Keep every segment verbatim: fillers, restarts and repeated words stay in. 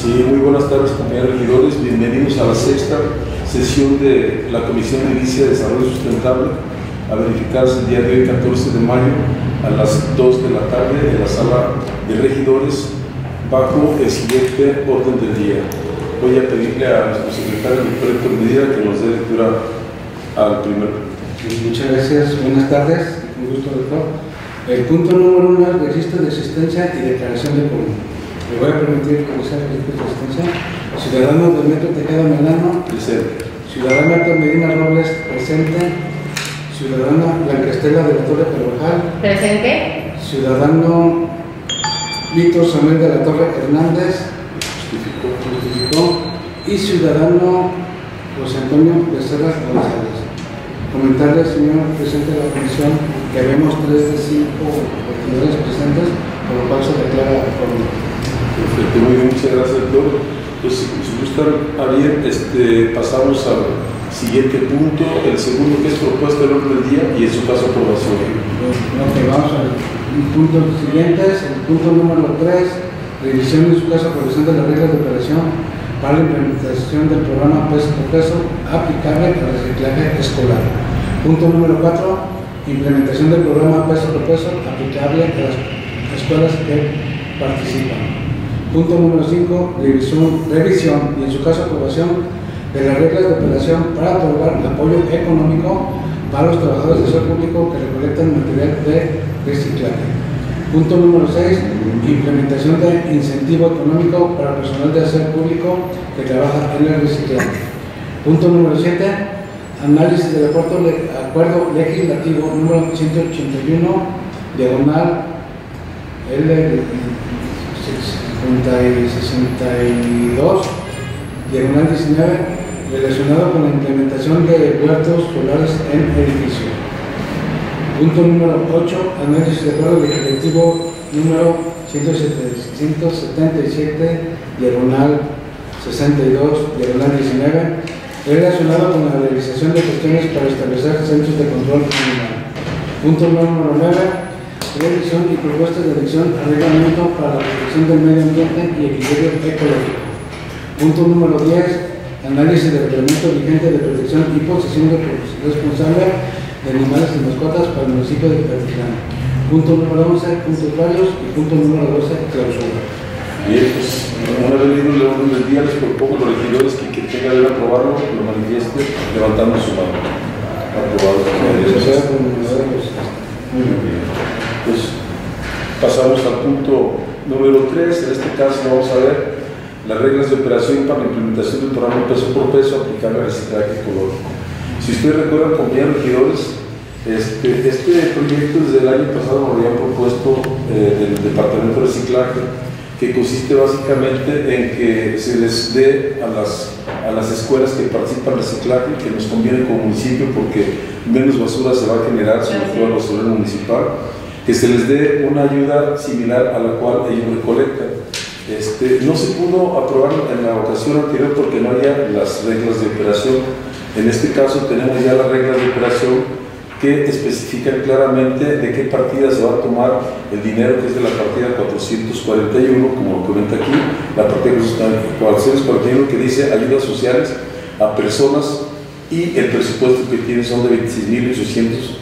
Sí, muy buenas tardes, compañeros regidores. Bienvenidos a la sexta sesión de la Comisión de Edilicia de Desarrollo Sustentable, a verificarse el día de hoy, catorce de mayo, a las dos de la tarde, en la sala de regidores, bajo el siguiente orden del día. Voy a pedirle a nuestro secretario, el doctor Héctor Medina, que nos dé lectura al primero. Muchas gracias, buenas tardes, un gusto, doctor. El punto número uno es registro de asistencia y declaración de quórum. Le voy a permitir realizar el registro de asistencia. Ciudadano del Metro Tejeda Melano. Presente. Ciudadana Héctor Medina Robles, presente. Ciudadana Blanca Estela de la Torre Carvajal. Presente. Ciudadano Víctor Samuel de la Torre Hernández. Justificó. Justificó. Y ciudadano José Antonio Becerra González. Comentarle, señor presidente de la comisión, que vemos tres de cinco regidores presentes, por lo cual se declara conforme. Perfecto, muy bien, muchas gracias, doctor. Pues, si gustan, Ariel, este, pasamos al siguiente punto, el segundo, que es propuesta del orden del día y en su caso aprobación. Ok, vamos al punto siguiente, el punto número tres, revisión en su caso aprobación de las reglas de operación para la implementación del programa peso por peso aplicable al reciclaje escolar. Punto número cuatro, implementación del programa peso por peso aplicable a las escuelas que participan. Punto número cinco, revisión, revisión y en su caso aprobación de las reglas de operación para otorgar apoyo económico para los trabajadores del sector público que recolectan material de reciclaje. Punto número seis, implementación de incentivo económico para el personal de aseo público que trabaja en el reciclaje. Punto número siete, análisis del acuerdo, acuerdo legislativo número ciento ochenta y uno, diagonal L sesenta y dos, diagonal diecinueve, relacionado con la implementación de huertos solares en edificios. Punto número ocho, análisis de acuerdo legislativo número ciento setenta y siete, diagonal sesenta y dos, diagonal diecinueve, relacionado con la realización de gestiones para establecer centros de control criminal. Punto número nueve, revisión y propuestas de elección al reglamento para la protección del medio ambiente y equilibrio ecológico. Punto número diez, análisis del reglamento vigente de protección y posesión de responsable de animales y mascotas para el municipio de Tepatitlán. Punto número once, puntos varios, y punto número doce, clausura. Bien, pues, una vez leído el orden del día, les propongo a los regidores que quien tenga de aprobarlo, lo manifieste levantando su mano. Aprobado. Muy bien. Pues pasamos al punto número tres. En este caso vamos a ver las reglas de operación para la implementación del programa peso por peso aplicable al reciclaje ecológico. Si ustedes recuerdan, compañeros regidores, este, este proyecto desde el año pasado lo habían propuesto eh, del Departamento de Reciclaje, que consiste básicamente en que se les dé a las, a las escuelas que participan en reciclaje, que nos conviene como municipio porque menos basura se va a generar, sobre todo el basurero municipal, que se les dé una ayuda similar a la cual ellos recolectan. Este, no se pudo aprobar en la ocasión anterior porque no había las reglas de operación. En este caso tenemos ya las reglas de operación que especifican claramente de qué partida se va a tomar el dinero, que es de la partida cuatrocientos cuarenta y uno, como lo comenta aquí, la partida cuatrocientos cuarenta y uno que dice ayudas sociales a personas, y el presupuesto que tiene son de veintiséis mil ochocientos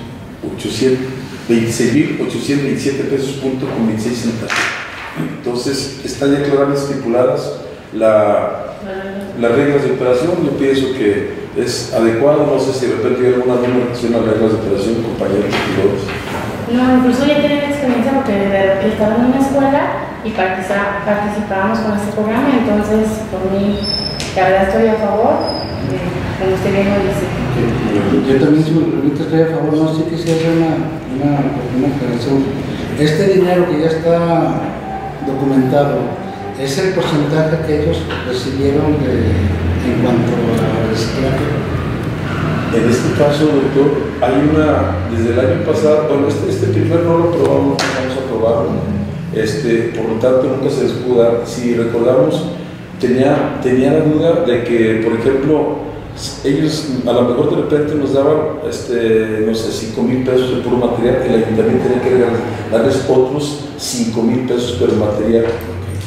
veintisiete pesos punto con veintiséis centavos. Entonces están ya claramente estipuladas la, las reglas de operación. Yo pienso que es adecuado, no sé si de repente hay alguna numeración a las reglas de operación, compañeros regidores. No, incluso ya tienen experiencia porque estaban en una escuela y participa, participábamos con este programa, entonces por mí la verdad estoy a favor, de, como usted bien lo dice. Yo también, si me permite, estoy a favor, no sé que se hace una, una, una aclaración. Este dinero que ya está documentado, ¿es el porcentaje que ellos recibieron de, en cuanto a reciclaje? En este caso, doctor, hay una, desde el año pasado, bueno, este, este primer no lo aprobamos, vamos a aprobarlo, este, por lo tanto nunca se les pudo dar. Si recordamos, tenía, tenía la duda de que, por ejemplo, ellos a lo mejor de repente nos daban, este, no sé, cinco mil pesos de puro material, y el ayuntamiento tenía que darles otros cinco mil pesos por material.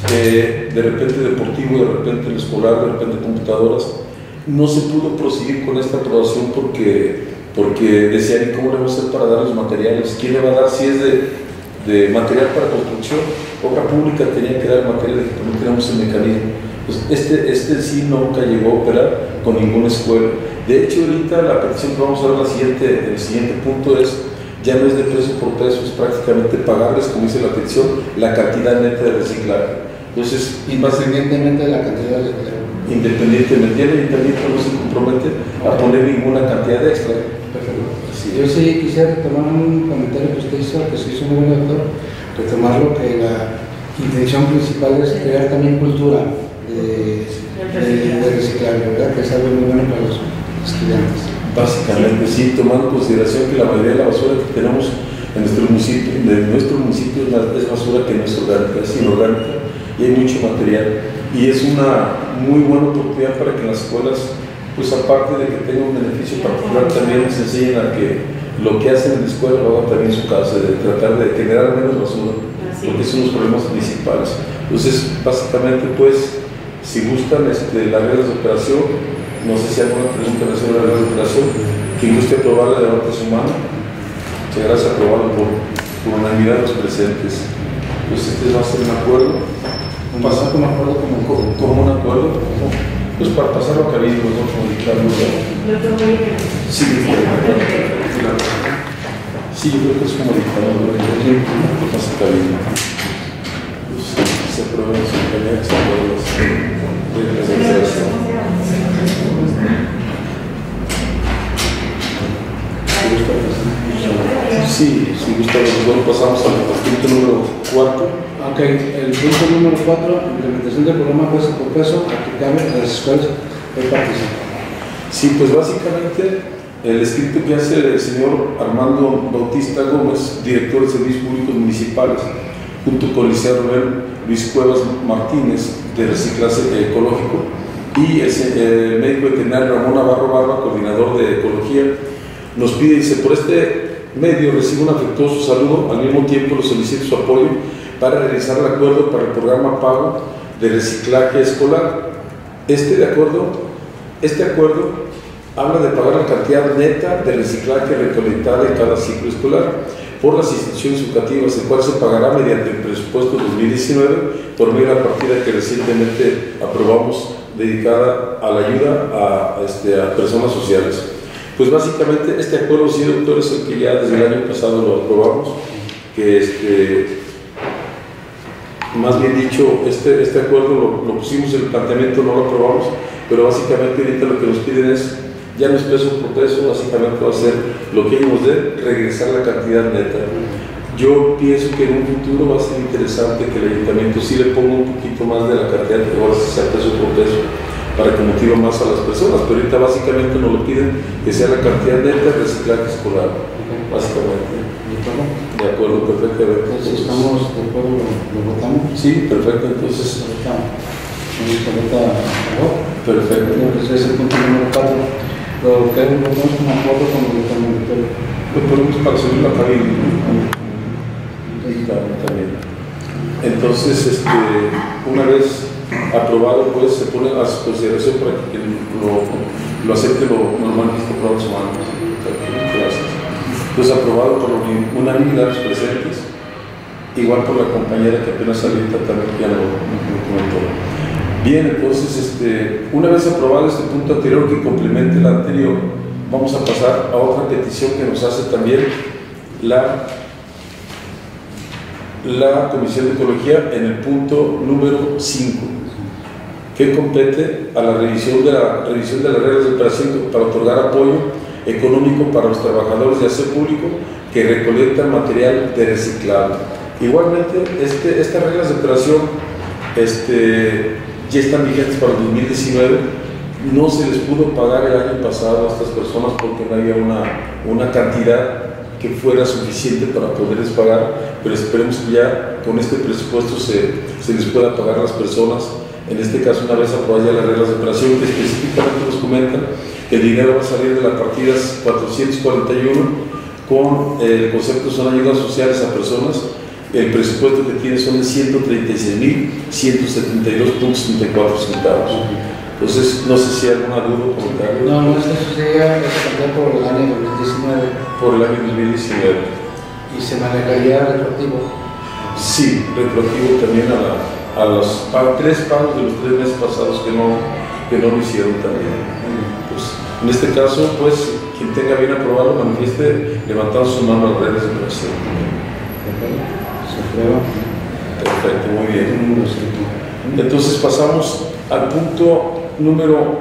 eh, de repente deportivo, de repente el escolar, de repente computadoras. No se pudo proseguir con esta aprobación porque, porque decían, ¿y cómo le vamos a hacer para dar los materiales? ¿Quién le va a dar si es de, de material para construcción? Obra pública tenía que dar material, que no tenemos el mecanismo. Pues este, este sí nunca llegó a operar con ninguna escuela. De hecho, ahorita la petición que vamos a ver la siguiente, el siguiente punto es, ya no es de peso por peso, es prácticamente pagarles, como dice la petición, la cantidad neta de reciclaje. Entonces, independientemente de la cantidad de reciclaje. Independientemente, el ayuntamiento no se compromete a poner ninguna cantidad extra. Perfecto. Sí. Yo sí quisiera retomar un comentario que usted hizo, que se hizo muy buen doctor, retomar lo que la intención principal es crear también cultura de, de, de reciclaje, ¿verdad? Que es algo muy bueno para los estudiantes. Básicamente, sí, tomando en consideración que la mayoría de la basura que tenemos en nuestro municipio, de nuestro municipio es basura que no es orgánica, es inorgánica y hay mucho material. Y es una muy buena oportunidad para que en las escuelas, pues aparte de que tengan un beneficio particular, también les enseñen a que lo que hacen en la escuela lo hagan también en su casa, de tratar de generar menos basura, porque son los problemas principales. Entonces, básicamente, pues, si gustan este, las reglas de operación, no sé si hay alguna pregunta sobre las reglas de operación, quien guste aprobarla, levante su mano. Muchas gracias, aprobado por, por unanimidad de los presentes. Pues este va a ser un acuerdo. Pasar como acuerdo como, como, como un acuerdo, pues para pasarlo a cabildo, no comunicarlo. Sí, claro. Sí, yo creo que es como dictador, ¿no? Pasa a cabildo. Pues, se aprueban sus cañas, se aprueban las reglas de operación. Sí, si gusta, luego pasamos al punto número cuatro. Ok, el punto número cuatro, implementación del programa peso por peso aplicable a las escuelas que participan. Sí, pues básicamente el escrito que hace el señor Armando Bautista Gómez, director de Servicios Públicos Municipales, junto con el licenciado Luis Cuevas Martínez, de Reciclaje Ecológico, y el eh, médico veterinario Ramón Navarro Barba, coordinador de Ecología, nos pide, dice, por este medio recibo un afectuoso saludo, al mismo tiempo le solicito su apoyo para realizar el acuerdo para el programa pago de reciclaje escolar. Este, de acuerdo, este acuerdo habla de pagar la cantidad neta de reciclaje recolectada en cada ciclo escolar por las instituciones educativas, el cual se pagará mediante el presupuesto dos mil diecinueve por medio de la partida que recientemente aprobamos dedicada a la ayuda a, a, este, a personas sociales. Pues básicamente este acuerdo, sí, doctor, es el que ya desde el año pasado lo aprobamos, que este, más bien dicho, este, este acuerdo lo, lo pusimos en el planteamiento, no lo aprobamos, pero básicamente ahorita lo que nos piden es, ya no es peso por peso, básicamente va a ser lo que ellos de regresar la cantidad neta. Yo pienso que en un futuro va a ser interesante que el ayuntamiento sí le ponga un poquito más de la cantidad que ahora sea peso por peso, para que motive más a las personas, pero ahorita básicamente nos lo piden que sea la cantidad neta de reciclaje escolar, básicamente. De acuerdo, perfecto. Entonces, ¿estamos de acuerdo? ¿Lo votamos? Sí, perfecto, entonces. Perfecto. Entonces, es el punto número cuatro. Lo que votamos como acuerdo con el dictamen. Lo ponemos para subir la cabina. También. Entonces, este, una vez aprobado, pues se pone a su consideración para que lo, lo acepte lo normalmente aprobado su mano. Gracias. Pues aprobado por unanimidad de los presentes, igual por la compañera que apenas ahorita también ya lo, lo comentó. Bien, entonces, este, una vez aprobado este punto anterior que complemente el anterior, vamos a pasar a otra petición que nos hace también la la Comisión de Ecología en el punto número cinco, que compete a la revisión de, la, revisión de las reglas de operación para otorgar apoyo económico para los trabajadores de aseo público que recolectan material de reciclable. Igualmente, este, estas reglas de operación este, ya están vigentes para el dos mil diecinueve. No se les pudo pagar el año pasado a estas personas porque no había una, una cantidad que fuera suficiente para poderles pagar, pero esperemos que ya con este presupuesto se, se les pueda pagar a las personas. En este caso, una vez aprobadas ya las reglas de operación, que específicamente nos comentan que el dinero va a salir de las partidas cuatrocientos cuarenta y uno con el concepto son ayudas sociales a personas el presupuesto que tiene son de ciento treinta y seis mil ciento setenta y dos punto setenta y cuatro centavos. Entonces, no sé si hay alguna duda o comentario. No, no, esto sería esa cantidad por el año dos mil diecinueve. Por el año dos mil diecinueve. ¿Y se manejaría retroactivo? Sí, retroactivo también a, la, a los a tres pagos de los tres meses pasados que no, que no lo hicieron también. Pues, en este caso, pues, quien tenga bien aprobarlo, manifieste levantando su mano a las reglas de operación. Se aprueba. Perfecto, muy bien. Entonces pasamos al punto número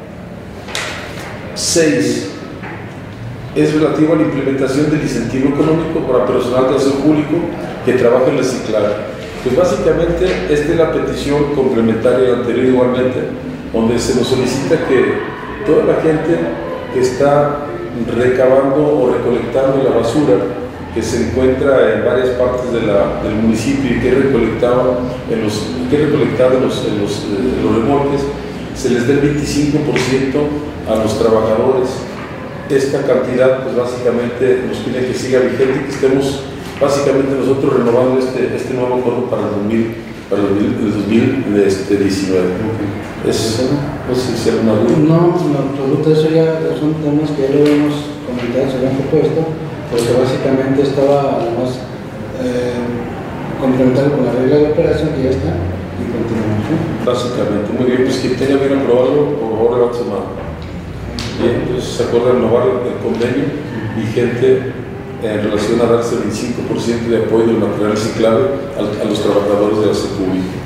seis. Es relativo a la implementación del incentivo económico para personal de aseo público que trabaja en reciclaje. Pues básicamente esta es la petición complementaria a la anterior igualmente, donde se nos solicita que toda la gente que está recabando o recolectando la basura que se encuentra en varias partes de la, del municipio y que es recolectada en los, que es recolectada en los, en los, en los remolques, se les dé el veinticinco por ciento a los trabajadores. Esta cantidad, pues básicamente nos pide que siga vigente y que estemos básicamente nosotros renovando este, este nuevo acuerdo para el dos mil, para el dos mil diecinueve. Okay. ¿Es, no sé si hay alguna duda? No, en absoluto, eso ya son temas que ya lo hemos comentado, se habían propuesto, porque básicamente estaba además eh, complementado con la regla de operación que ya está y continuamos. ¿Sí? Básicamente, muy bien, pues quien tenga bien aprobarlo, por favor, levante su mano. Bien, entonces se acuerda renovar el convenio vigente en relación a darse el veinticinco por ciento de apoyo del material reciclable a, a los trabajadores de la aseo público.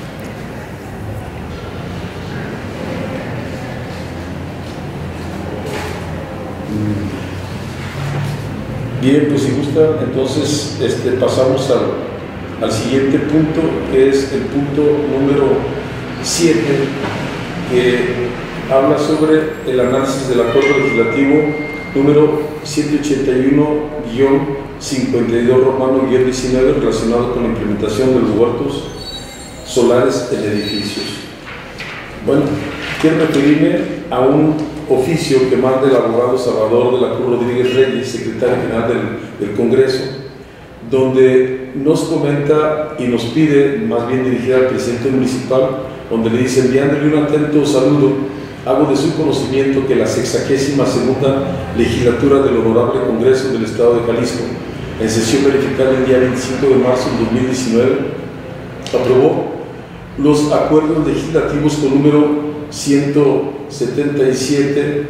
Bien, pues si gusta, entonces este, pasamos al, al siguiente punto, que es el punto número siete, que habla sobre el análisis del acuerdo legislativo número ciento ochenta y uno guión cincuenta y dos romano guión diecinueve relacionado con la implementación de los huertos solares en edificios. Bueno, quiero referirme a un oficio que manda el abogado Salvador de la Cruz Rodríguez Reyes, secretario general del, del Congreso, donde nos comenta y nos pide, más bien dirigida al presidente municipal, donde le dice: enviándole un atento saludo, hago de su conocimiento que la sexagésima segunda legislatura del Honorable Congreso del Estado de Jalisco, en sesión verificada el día veinticinco de marzo de dos mil diecinueve, aprobó los acuerdos legislativos con número ciento setenta y siete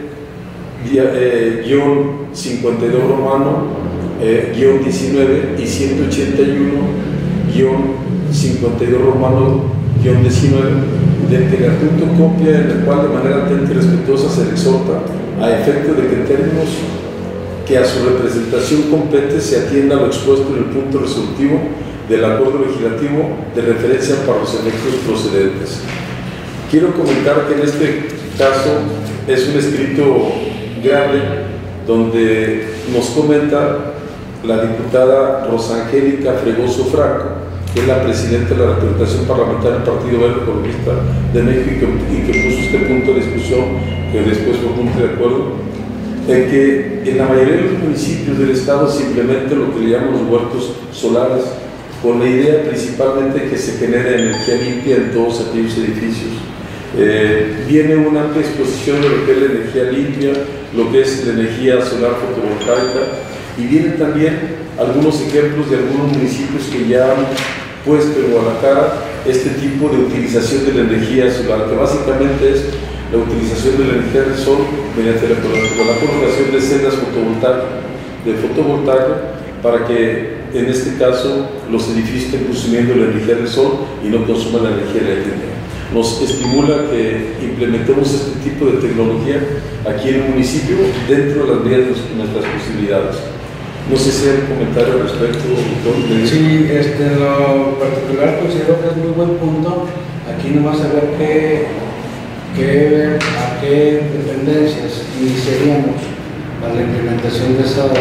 guión cincuenta y dos romano eh, guión diecinueve y ciento ochenta y uno guión cincuenta y dos romano guión diecinueve, del que gratuito copia, en el cual de manera atenta y respetuosa se le exhorta a efecto de que en términos que a su representación compete se atienda a lo expuesto en el punto resolutivo del acuerdo legislativo de referencia para los efectos procedentes. Quiero comentar que en este caso es un escrito grande donde nos comenta la diputada Rosangélica Fregoso Franco, que es la presidenta de la representación parlamentaria del Partido Verde Ecologista de México y que, y que puso este punto de discusión, que después fue punto de acuerdo, en que en la mayoría de los municipios del estado se implementa lo que le llamamos los huertos solares, con la idea principalmente que se genere energía limpia en todos aquellos edificios. Eh, viene una amplia exposición de lo que es la energía limpia, lo que es la energía solar fotovoltaica, y vienen también algunos ejemplos de algunos municipios que ya han puesto a la cara este tipo de utilización de la energía solar, que básicamente es la utilización de la energía del sol mediante la, la colocación de celdas fotovoltaicas, de fotovoltaica, para que en este caso los edificios estén consumiendo la energía del sol y no consuman la energía eléctrica. Nos estimula que implementemos este tipo de tecnología aquí en el municipio dentro de las medidas de nuestras posibilidades. No sé si hay un comentario al respecto, doctor. Sí, este, en lo particular considero que es muy buen punto. Aquí nomás saber qué, qué, a qué dependencias iniciaríamos para la implementación de, esa,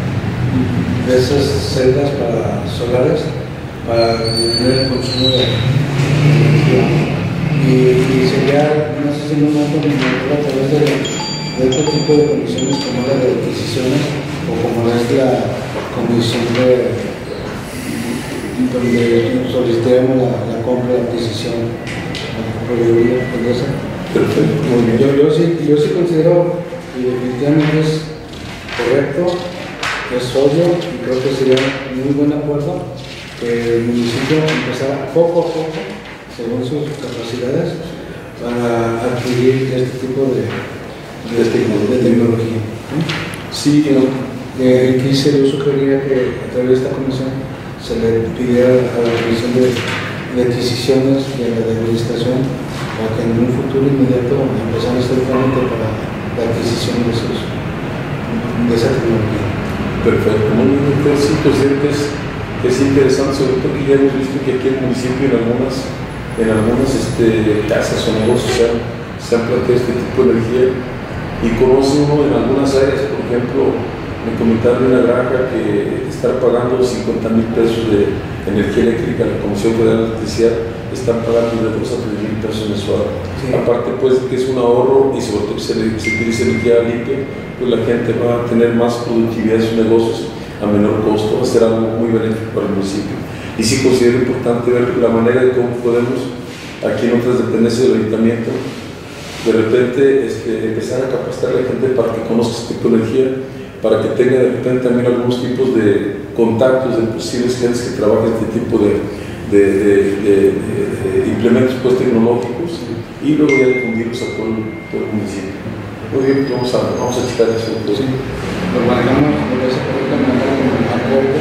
de esas celdas para solares para disminuir el consumo de energía. Y, y sería, no sé si no me acuerdo, a través de, de otro tipo de condiciones como la de adquisiciones o como es la comisión de, donde solicitaremos la, la compra de adquisición, la proveeduría, pues esa. Perfecto, muy bien. Yo, yo, sí, yo sí considero que definitivamente es correcto, es obvio y creo que sería un muy buen acuerdo que el municipio empezara poco a poco, según sus capacidades, para adquirir este tipo de, de, de, de tecnología. ¿Sí? Sí, no, eh, quise, yo sugeriría que a través de esta comisión se le pidiera a la Comisión de, de Adquisiciones y a la de Administración para que en un futuro inmediato empezara a hacer trámite para la adquisición de, esos, de esa tecnología. perfecto, muy bien. Entonces, sí, presidente, es, es interesante, sobre todo que ya hemos visto que aquí en el municipio en algunas, en algunas este, casas o negocios se han, se han planteado este tipo de energía y conoce uno en algunas áreas, por ejemplo, me comentaron de una granja que estar pagando cincuenta mil pesos de energía eléctrica a la Comisión Federal de Electricidad, están pagando de dos a tres mil pesos mensual. Sí. Aparte, pues, que es un ahorro y sobre todo que se, se utiliza energía limpia, pues la gente va a tener más productividad en sus negocios a menor costo, va a ser algo muy benéfico para el municipio. Y sí considero importante ver la manera de cómo podemos, aquí en otras dependencias del ayuntamiento, de repente este, empezar a capacitar a la gente para que conozca este tipo de energía, para que tenga de repente también algunos tipos de contactos de posibles gentes que trabajan este tipo de, de, de, de, de, de implementos pues, tecnológicos y luego ya difundirlos a todo, todo el municipio. Muy bien, vamos a, vamos a checar eso. Sí. Lo manejamos de esa manera como acuerdo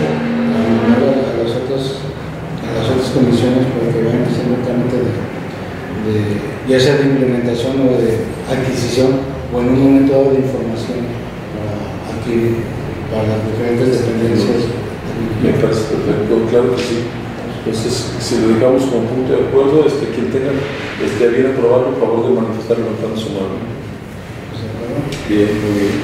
a las otras a las otras comisiones para que vayan haciendo el trámite de, de ya sea de implementación o de adquisición o en un momento dado de información para adquirir para las diferentes dependencias. Me parece perfecto, claro que sí. Entonces, si lo dejamos como punto de acuerdo, este, quien tenga este, a bien aprobarlo, por favor de manifestar levantando su mano. Bien, muy bien.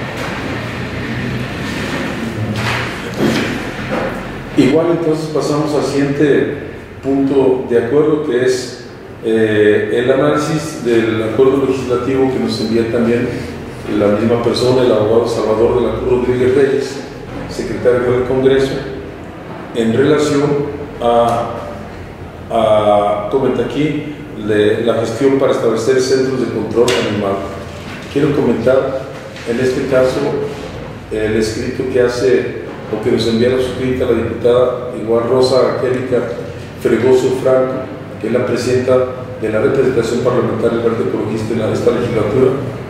Igual entonces pasamos al siguiente punto de acuerdo, que es eh, el análisis del acuerdo legislativo que nos envía también la misma persona, el abogado Salvador de la Cruz Rodríguez Reyes, secretario del Congreso, en relación a, a comenta aquí, de la gestión para establecer centros de control animal. Quiero comentar en este caso el escrito que hace o que nos envía la suscrita la diputada igual Rosa Angélica Fregoso Franco, que es la presidenta de la representación parlamentaria del Verde Ecologista en esta legislatura,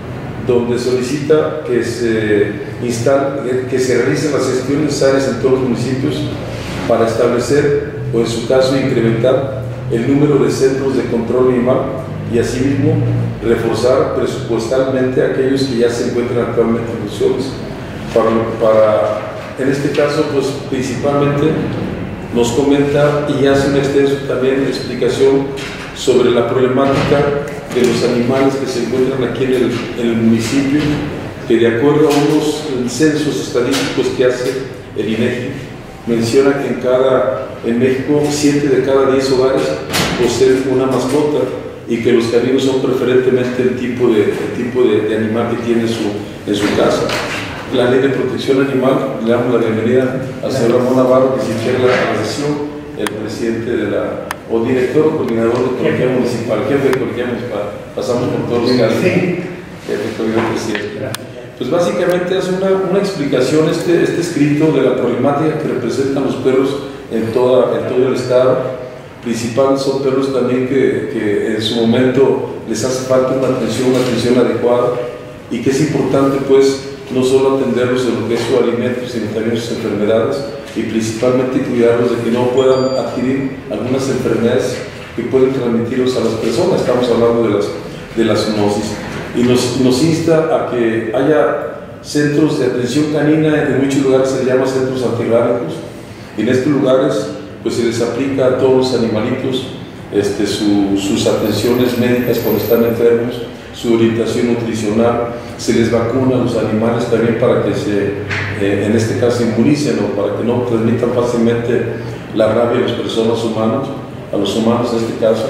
donde solicita que se instale, que se realicen las gestiones necesarias en todos los municipios para establecer o en su caso incrementar el número de centros de control animal y asimismo reforzar presupuestalmente a aquellos que ya se encuentran actualmente en funciones. Para, para, en este caso, pues principalmente nos comenta y hace un extenso también explicación sobre la problemática de los animales que se encuentran aquí en el, en el municipio, que de acuerdo a unos censos estadísticos que hace el INEGI, menciona que en, cada, en México siete de cada diez hogares poseen una mascota y que los caninos son preferentemente el tipo de, el tipo de, de animal que tiene en su, en su casa. La Ley de Protección Animal, le damos la bienvenida al señor Ramón Navarro, que se integra a la sesión, el presidente de la, o director o coordinador de Ecología Municipal, jefe de Ecología Municipal, pasamos por todos los casos, jefe de presidente. Pues básicamente hace una, una explicación este, este escrito de la problemática que representan los perros en, toda, en todo el estado. Principalmente son perros también que, que en su momento les hace falta una atención, una atención adecuada y que es importante pues no solo atenderlos en lo que es su alimento, sino también sus enfermedades y principalmente cuidarlos de que no puedan adquirir algunas enfermedades que pueden transmitirlos a las personas. Estamos hablando de las, de la zoonosis. Y nos, nos insta a que haya centros de atención canina, en muchos lugares se les llama centros antirrábicos, y en estos lugares pues se les aplica a todos los animalitos este, su, sus atenciones médicas cuando están enfermos, su orientación nutricional, se les vacuna a los animales también para que se, eh, en este caso, inmunicen o para que no transmitan fácilmente la rabia a las personas humanas, a los humanos en este caso.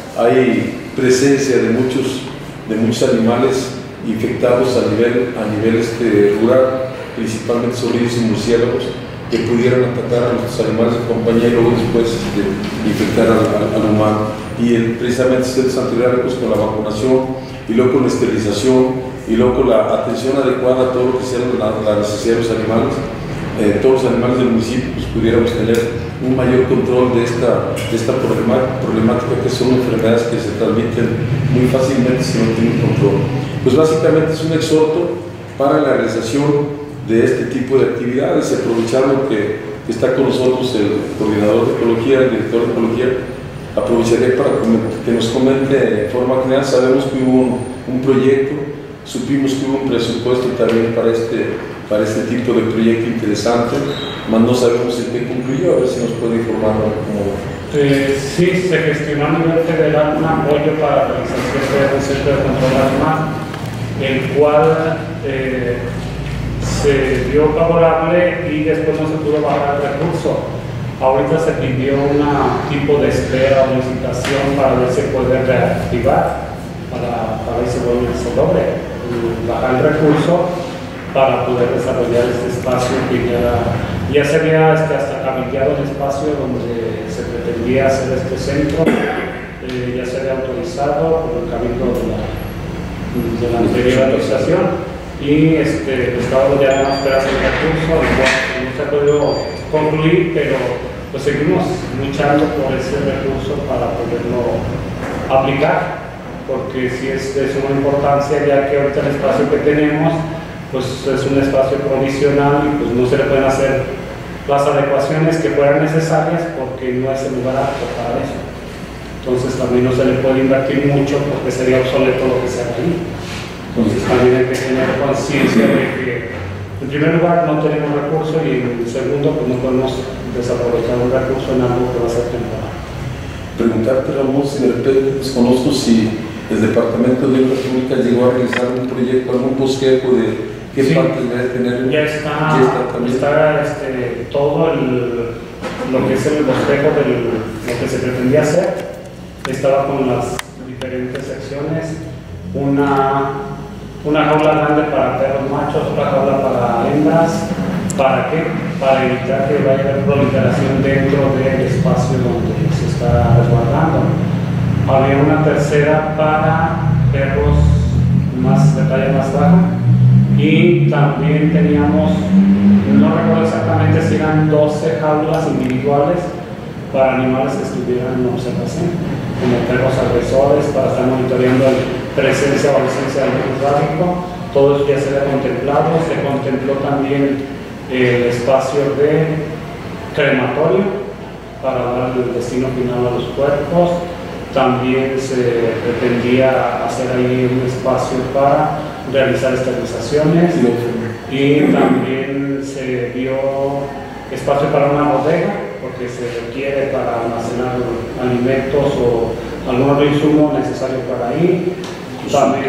Hay presencia de muchos de muchos animales infectados a nivel, a nivel este, rural, principalmente zorrillos y murciélagos, que pudieran atacar a nuestros animales de compañía y luego después este, infectar al, al, al humano. Y el, precisamente ciertos antibióticos con la vacunación, y luego con la esterilización, y luego con la atención adecuada a todo lo que sea la, la necesidad de los animales, eh, todos los animales del municipio, pues pudiéramos tener un mayor control de esta, de esta problemática, que son enfermedades que se transmiten muy fácilmente si no tienen control. Pues básicamente es un exhorto para la realización de este tipo de actividades, aprovechando que, que está con nosotros el coordinador de ecología, el director de ecología. Aprovecharé para que nos comente de forma general. Sabemos que hubo un, un proyecto, supimos que hubo un presupuesto también para este, para este tipo de proyecto interesante, mas no sabemos en qué concluyó. A ver si nos puede informar cómo. Eh, sí, se gestionó a nivel federal un apoyo para la realización del Centro de Control Animal, el cual eh, se dio favorable y después no se pudo bajar el recurso. Ahorita se pidió un tipo de espera o licitación para ver si se puede reactivar, para, para ver si vuelve se logre bajar el recurso para poder desarrollar este espacio que ya, ya se había este, hasta cabildeado el espacio donde se pretendía hacer este centro, eh, ya se había autorizado por el cabildo de la, de la anterior administración y este, estaba ya en la espera del recurso, igual no se ha podido concluir, pero pues seguimos luchando por ese recurso para poderlo aplicar, porque sí es de suma importancia, ya que ahorita el espacio que tenemos pues es un espacio provisional y pues no se le pueden hacer las adecuaciones que fueran necesarias porque no es el lugar apto para eso. Entonces también no se le puede invertir mucho porque sería obsoleto lo que se haga ahí. Entonces también hay que tener conciencia de que en primer lugar no tenemos recursos y en segundo pues no podemos desaprovechar un recurso en algo que va a ser temporal. Preguntarte, Ramón, si de repente desconozco si el Departamento de Obras Públicas llegó a realizar un proyecto, algún bosquejo de qué sí, partes debe tener. Ya está, ya está, también. está este, todo el, lo que es el bosquejo de lo que se pretendía hacer. Estaba con las diferentes secciones, una, una jaula grande para perros machos, otra jaula para hembras. ¿Para qué? Para evitar que vaya a haber proliferación dentro del espacio donde se está resguardando. Había una tercera para perros más de talla más baja y también teníamos, no recuerdo exactamente si eran doce jaulas individuales para animales que estuvieran en observación, como perros agresores, para estar monitoreando la presencia o ausencia del virus rábico. Todo eso ya se había contemplado. Se contempló también el espacio de crematorio para dar el destino final a los cuerpos. También se pretendía hacer ahí un espacio para realizar esterilizaciones y también se dio espacio para una bodega porque se requiere para almacenar alimentos o algún otro insumo necesario para ahí. También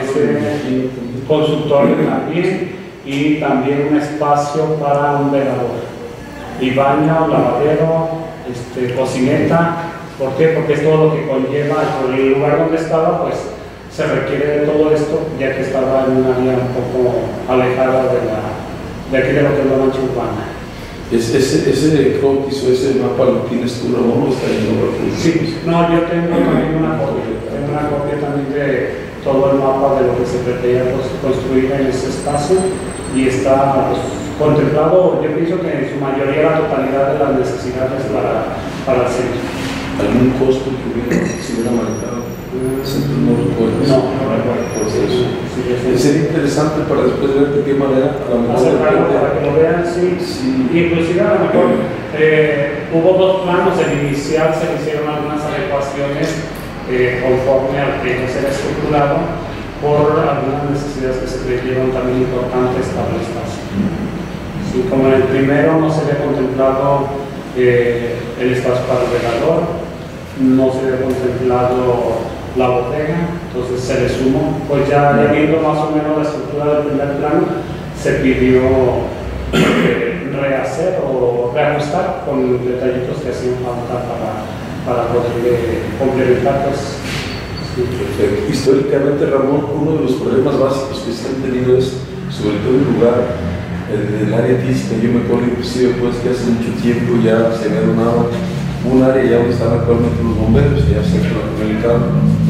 se consultorio también y también un espacio para un velador y baño, lavadero, este, cocineta. ¿Por qué? Porque es todo lo que conlleva, por el lugar donde estaba, pues se requiere de todo esto, ya que estaba en un área un poco alejada de, la, de aquí de lo que es la mancha urbana. ¿Es, ese, ese croquis o ese mapa lo tienes tú, Ramón, o está en obra pública? Sí, no, yo tengo también una copia, tengo una copia también de todo el mapa de lo que se pretendía construir en ese espacio y está pues, contemplado, yo pienso que en su mayoría la totalidad de las necesidades para, para el centro. ¿Algún costo que hubiera, si hubiera marcado? No recuerdo. No, no recuerdo. Pues eso. Sí, sí. Sería interesante para después ver de qué manera a lo mejor acercarlo para que lo vean, sí. sí. Inclusive a lo mejor eh, hubo dos planos. En inicial se hicieron algunas adecuaciones eh, conforme al que se había estructurado por algunas necesidades que se creyeron también importantes para el espacio. Sí, como en el primero no se había contemplado eh, el espacio para el velador, no se había contemplado la bodega, entonces se le sumó, pues ya, ya viendo más o menos la estructura del primer plano, se pidió eh, rehacer o reajustar con detallitos que hacían falta para, para poder eh, complementar. Pues, sí. Perfecto. Históricamente, Ramón, uno de los problemas básicos que se han tenido es, sobre todo en lugar el, el área física. Yo me acuerdo inclusive pues que hace mucho tiempo ya se había donado un área ya donde están actualmente los bomberos, ya se ha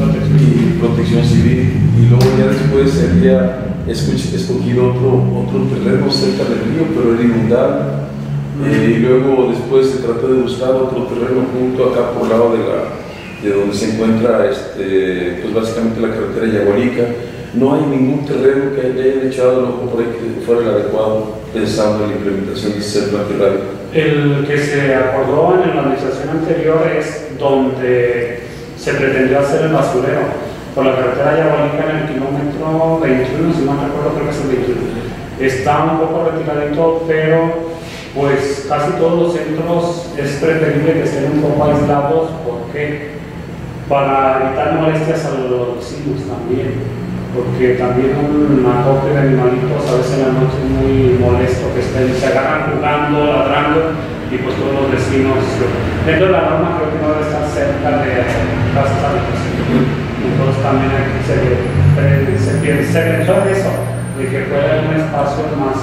y protección civil, y luego ya después se había escogido otro, otro terreno cerca del río, pero era inundable, eh, y luego después se trató de buscar otro terreno junto acá por el lado de, la, de donde se encuentra este, pues básicamente la carretera Yaguarica. No hay ningún terreno que haya echado el ojo por ahí que fuera el adecuado pensando en la implementación de ese plan de El que se acordó en la administración anterior es donde se pretendió hacer el basurero por la carretera Yaguarica en el kilómetro veintiuno, si no me recuerdo, creo que es el veintiuno. Está un poco retiradito, pero pues casi todos los centros es preferible que estén un poco aislados, porque para evitar molestias a los vecinos también, porque también un acopio de animalitos a veces en la noche es muy molesto, que estén, se agarran jugando, ladrando, y pues todos los vecinos, dentro de la norma creo que no debe estar cerca de casas habitacionales. Entonces también aquí se, se, se pensó en eso, de que fuera un espacio más,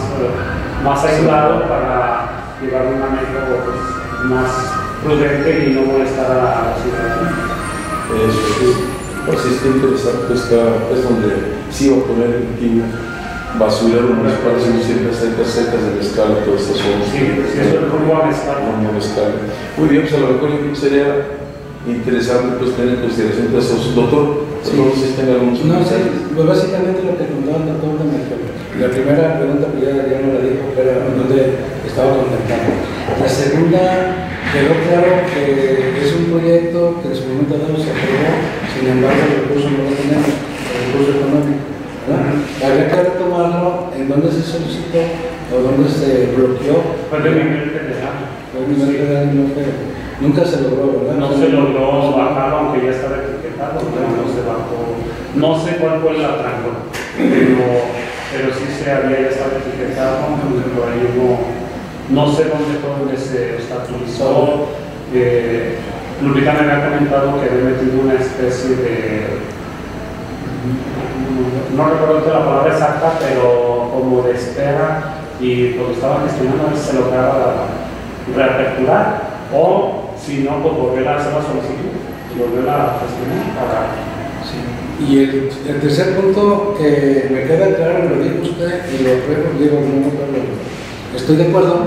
más aislado para llevar un manejo pues, más prudente y no molestar a la ciudadanía. Eso es. Pues sí, está interesante, está, es donde sí va a poner el antiguo basurero municipal, siendo siempre cerca, cerca de la escala, todas estas zonas. Sí, sí, eso es rumbo a la escala. Rumbo a la escala. Muy bien, pues a lo mejor yo creo que sería interesante pues tener en consideración de esos. Doctor, sí. No sé si tenga algún No, sí, pues básicamente lo que contaba el doctor de Mercado. La primera pregunta que ya, ya no la dijo, pero donde estaba contactando. La segunda, quedó claro que es un proyecto que en su momento dado se aprobó, sin embargo el recurso no lo tenemos, el recurso económico, ¿verdad? Habría que retomarlo en donde se solicitó o donde se bloqueó. Fue de nivel federal. Fue de nivel federal, no fue, nunca se logró, ¿verdad? No se logró bajarlo, aunque ya estaba etiquetado, pero no se bajó. No sé cuál fue la trampa, pero, pero sí se había ya estado etiquetado, pero ahí hubo. No sé dónde fue donde se obstaculizó. Eh, Lupita me había comentado que había metido una especie de, no recuerdo la palabra exacta, pero como de espera, y cuando estaba gestionando a ver si se lograba reaperturar, o si no, pues volver a hacer la solicitud, volver a gestionar para... Sí. Y el, el tercer punto que me queda claro, lo dijo usted y lo digo, no me acuerdo. Estoy de acuerdo,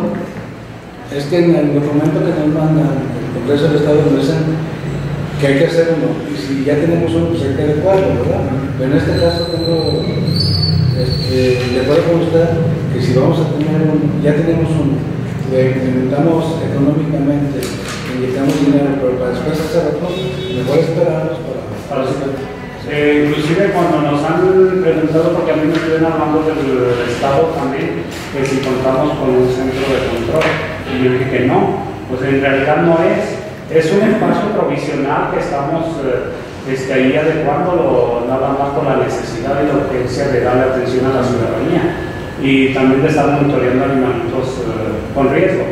es que en el documento que nos manda el Congreso del Estado nos dicen que hay que hacer uno, y si ya tenemos uno, pues hay que adecuarlo, ¿verdad? Pero en este caso tengo, este, de acuerdo con usted, que si vamos a tener un, ya tenemos uno, le implementamos económicamente, inyectamos dinero, pero para después hacer otro, mejor esperarnos para... para Eh, inclusive cuando nos han preguntado, porque a mí me estuvieron hablando del, del Estado también, que si contamos con un centro de control, y yo dije que no, pues en realidad no es, es un espacio provisional que estamos eh, este, ahí adecuándolo nada más con la necesidad y la urgencia de darle atención a la ciudadanía, y también de estar monitoreando animalitos eh, con riesgo.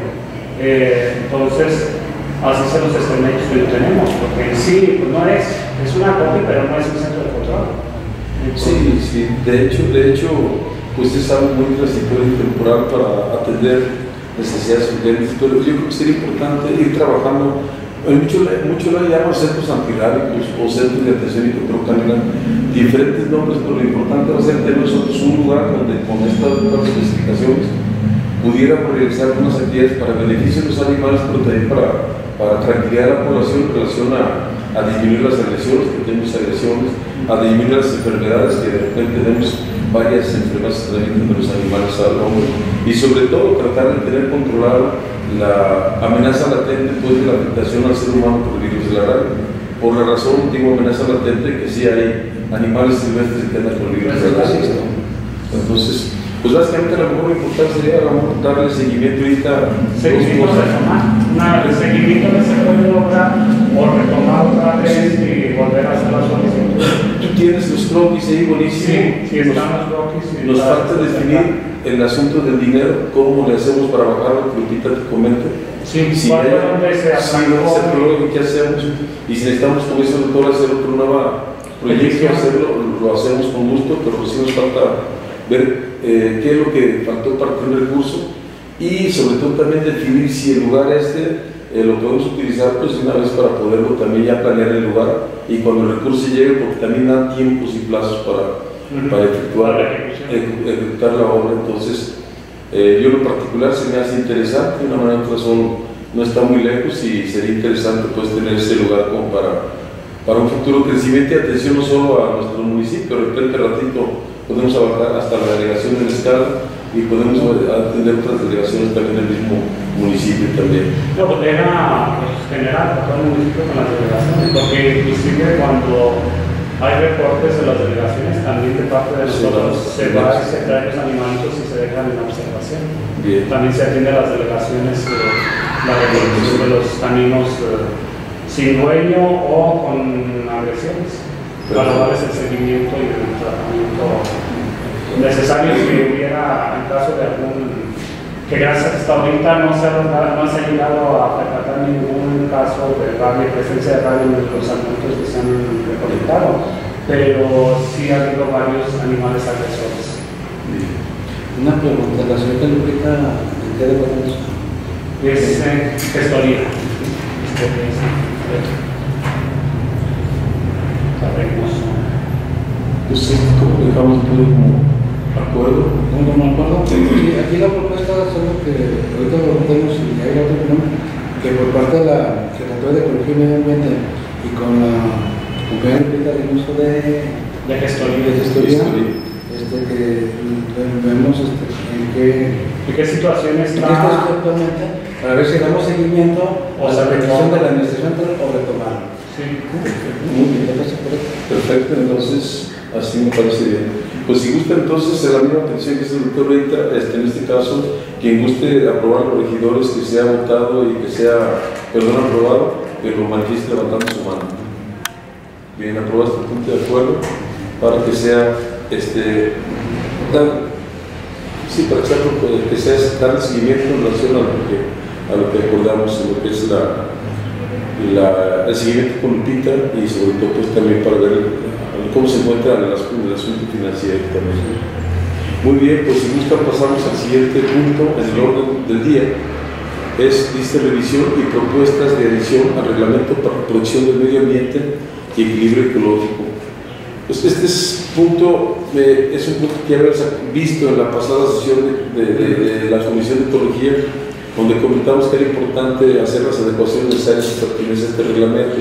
Eh, entonces, así se los extremeños que lo tenemos, porque en sí pues no es, es una copia, pero no es un centro de control. Sí, sí, de hecho, de hecho, usted sabe muy transitorio y temporal para atender necesidades urgentes, pero yo creo que sería importante ir trabajando. Muchos mucho lo llaman centros antirrábicos o centros de atención y control canino, diferentes nombres, pero lo importante va a ser tener nosotros un lugar donde con estas nuevas especificaciones pudiéramos realizar unas actividades para beneficio de los animales, pero también para, para tranquilidad a la población en relación a, a disminuir las agresiones, que tenemos agresiones, a disminuir las enfermedades, que de repente tenemos varias enfermedades que transmiten de los animales al hombre, y sobre todo tratar de tener controlada la amenaza latente pues, de la afectación al ser humano por el virus de la rabia. Por la razón, digo amenaza latente, que sí hay animales silvestres que andan con el virus de la rabia. Entonces, pues básicamente a lo mejor lo importante sería a lo mejor darle seguimiento ahorita. Seguimiento de tomar. Nada, el seguimiento que se puede lograr o retomar otra vez y volver a hacer la solicitud. Tú tienes los croquis ahí buenísimo. Sí, sí, están los croquis. Nos falta definir el asunto del dinero, cómo le hacemos para bajar lo que Lupita te comente. Sí, si ¿cuál hay, donde se atrancó? ¿Qué hacemos? Y si necesitamos, como dice el doctor, hacer otro nuevo proyecto, hacerlo, lo hacemos con gusto, pero sí nos falta ver eh, qué es lo que faltó para tener recurso y sobre todo también definir si el lugar este eh, lo podemos utilizar pues de una vez para poderlo también ya planear el lugar y cuando el recurso llegue, porque también dan tiempos y plazos para, uh-huh. para efectuar, ejecutar, ejecutar la obra. Entonces eh, yo en lo particular se me hace interesante, de una manera u otra son, no está muy lejos y sería interesante pues tener ese lugar como para, para un futuro crecimiento y atención no solo a nuestro municipio, de repente ratito podemos abarcar hasta la delegación de Escala y podemos atender otras delegaciones también en el mismo municipio también. No, pues era pues, general para todo el municipio con las delegaciones, porque inclusive cuando hay reportes de las delegaciones, también de parte de nosotros sí, se va a traer los animalitos y se dejan en observación. Bien. También se atiende a las delegaciones eh, la reproducción de los caninos eh, sin dueño o con agresiones, para darles el seguimiento y el tratamiento necesario si hubiera en caso de algún, que gracias hasta ahorita no se ha, no se ha llegado a percatar ningún caso de rabia, presencia de rabia en los alimentos que se han recolectado, pero sí ha habido varios animales agresores. Una pregunta, ¿la señorita Lupita en qué departamento? Es eh, gestoría. Pues sí, como dejamos todo como acuerdo. No, no me acuerdo. Sí, aquí la propuesta es lo que ahorita lo votemos y hay otro problema, que por parte de la Secretaría de Ecología y Medio Ambiente y con la compañera Lupita del uso de, de gestoría, de gestoría, este, que vemos este, en qué, ¿en qué situación está actualmente, para ver si damos seguimiento o a la petición de la administración o retomarlo. Sí. Muy bien, perfecto, entonces así me parece bien. Pues si gusta entonces en la misma atención que se el doctor ahorita, este, en este caso, quien guste aprobar los regidores que sea votado y que sea, perdón, aprobado, que lo manifieste levantando su mano. Bien, aprobado este punto de acuerdo para que sea, este, dar, sí, para que sea, que sea darle seguimiento en relación a lo que, a lo que acordamos en lo que es la, la, el seguimiento con Lupita y sobre todo pues también para ver cómo se encuentra el asunto financiero también. Muy bien, pues si gusta pasamos al siguiente punto en el orden del día. Es lista de revisión y propuestas de adición al reglamento para protección del medio ambiente y equilibrio ecológico. Pues este es, punto, eh, es un punto que ya habíamos visto en la pasada sesión de, de, de, de la Comisión de Ecología, donde comentamos que era importante hacer las adecuaciones necesarias para pertenecer a este reglamento.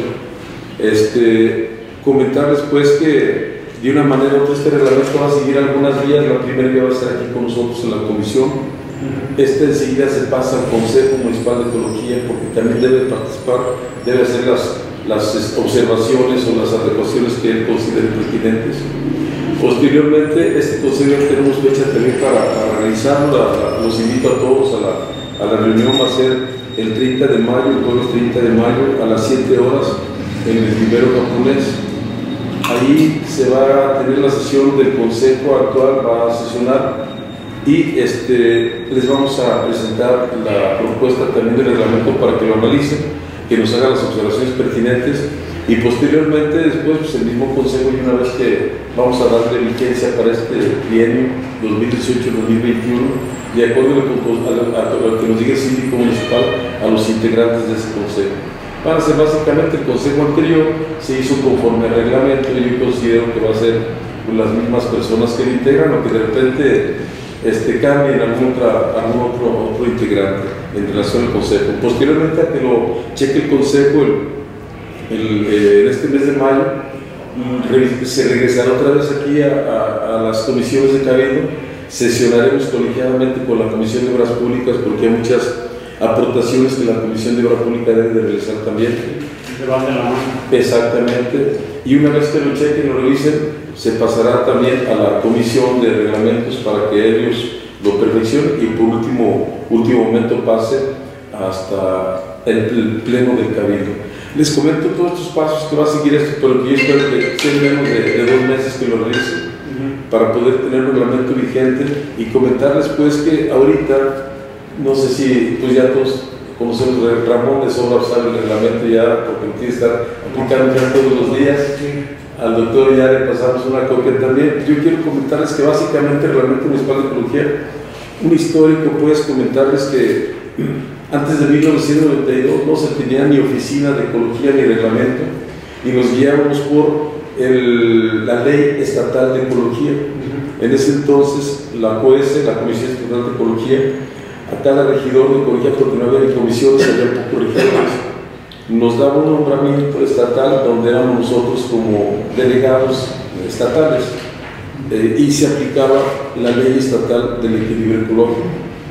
Este, comentarles pues que de una manera u otra este reglamento va a seguir algunas vías. La primera vía va a estar aquí con nosotros en la comisión. Este enseguida se pasa al Consejo Municipal de Ecología porque también debe participar, debe hacer las, las observaciones o las adecuaciones que él considere pertinentes. Posteriormente, este consejo tenemos fecha también para, para realizarlo. La, la, los invito a todos a la, a la reunión, va a ser el treinta de mayo, el jueves treinta de mayo a las siete horas en el vivero japonés. Ahí se va a tener la sesión del consejo actual, va a sesionar y este, les vamos a presentar la propuesta también del reglamento para que lo analicen, que nos hagan las observaciones pertinentes y posteriormente después pues, el mismo consejo, y una vez que vamos a darle vigencia para este bienio dos mil dieciocho dos mil veintiuno, de acuerdo a lo, a lo que nos diga el síndico municipal, a los integrantes de ese consejo. Van a ser básicamente el consejo anterior, se hizo conforme al reglamento y yo considero que va a ser pues, las mismas personas que lo integran o que de repente este, cambien algún, otra, algún otro, otro integrante en relación al consejo. Posteriormente a que lo cheque el consejo el, el, eh, en este mes de mayo, se regresará otra vez aquí a, a, a las comisiones de cabildo, sesionaremos colegiadamente con la Comisión de Obras Públicas porque hay muchas aportaciones que la Comisión de Obras Públicas debe de realizar también. Se van de la mano. Exactamente. Y una vez que lo chequen y lo revisen, se pasará también a la Comisión de Reglamentos para que ellos lo perfeccionen y por último, último momento pase hasta el pleno del Cabildo. Les comento todos estos pasos que va a seguir esto, pero que yo espero que sean menos de, de dos meses que lo realicen uh-huh. para poder tener un reglamento vigente y comentarles pues que ahorita no sé si pues ya todos conocemos a Ramón de sobra sabe el reglamento ya porque tiene que estar aplicando ya todos los días. al doctor ya le pasamos una copia también. Yo quiero comentarles que básicamente el Reglamento Municipal de Ecología, un histórico, pues comentarles que antes de mil novecientos noventa y dos no se tenía ni oficina de ecología ni reglamento, y nos guiábamos por el, la ley estatal de ecología. En ese entonces la C O E S, la Comisión Estatal de Ecología, a cada regidor de ecología, porque no había comisiones, había pocos regidores, nos daba un nombramiento estatal donde éramos nosotros como delegados estatales, eh, y se aplicaba la ley estatal del equilibrio ecológico.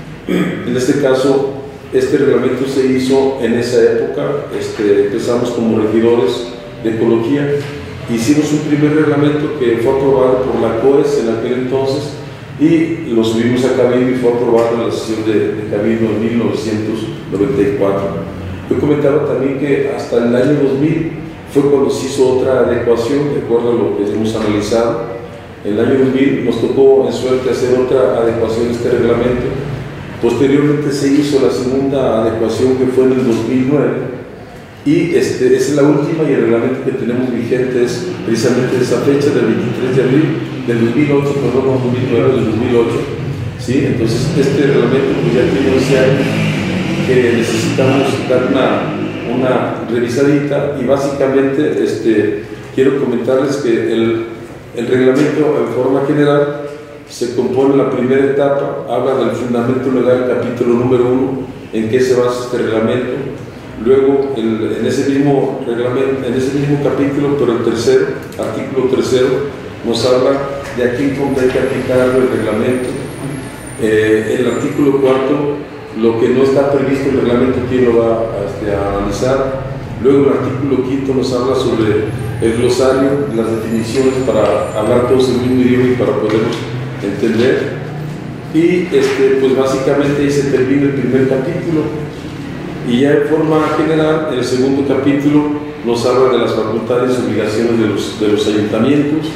En este caso, este reglamento se hizo en esa época. Este, empezamos como regidores de ecología, hicimos un primer reglamento que fue aprobado por la C O E S en aquel entonces, y lo subimos a Cabildo y fue aprobado en la sesión de, de Cabildo en mil novecientos noventa y cuatro. Yo comentaba también que hasta el año dos mil fue cuando se hizo otra adecuación, de acuerdo a lo que hemos analizado. En el año dos mil nos tocó en suerte hacer otra adecuación de este reglamento. Posteriormente se hizo la segunda adecuación, que fue en el dos mil nueve, y este, esa es la última, y el reglamento que tenemos vigente es precisamente esa fecha del veintitrés de abril del dos mil ocho, perdón, no dos mil nueve, del dos mil ocho. ¿Sí? Entonces este reglamento pues ya tiene once años que necesitamos dar una, una revisadita, y básicamente este, quiero comentarles que el, el reglamento en forma general se compone. La primera etapa habla del fundamento legal, capítulo número uno, en qué se basa este reglamento. Luego, el, en, ese mismo reglamento, en ese mismo capítulo, pero el tercero, artículo tercero, nos habla de aquí cómo hay que aplicar el reglamento. Eh, el artículo cuarto, lo que no está previsto en el reglamento, quién lo va a, este, a analizar. Luego el artículo quinto nos habla sobre el glosario, las definiciones para hablar todos el mismo idioma y para podernos entender. Y este, pues básicamente ahí se termina el primer capítulo, y ya en forma general el segundo capítulo nos habla de las facultades y obligaciones de los, de los ayuntamientos.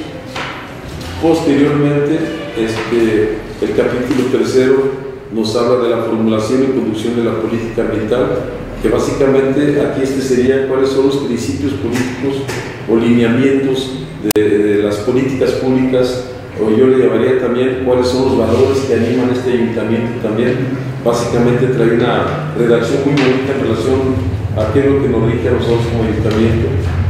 Posteriormente este, el capítulo tercero nos habla de la formulación y conducción de la política ambiental, que básicamente aquí este sería cuáles son los principios políticos o lineamientos de, de las políticas públicas, o yo le llamaría también cuáles son los valores que animan este ayuntamiento también. Básicamente trae una redacción muy bonita en relación a qué es lo que nos rige a nosotros como ayuntamiento.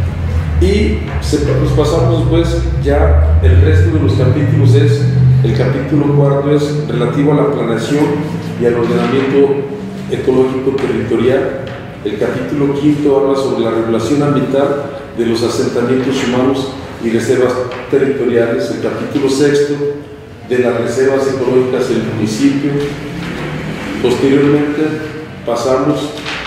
Y se, nos pasamos después, ya el resto de los capítulos es, el capítulo cuarto es relativo a la planeación y al ordenamiento ecológico territorial. El capítulo quinto habla sobre la regulación ambiental de los asentamientos humanos y reservas territoriales. El capítulo sexto, de las reservas ecológicas del municipio. Posteriormente pasamos,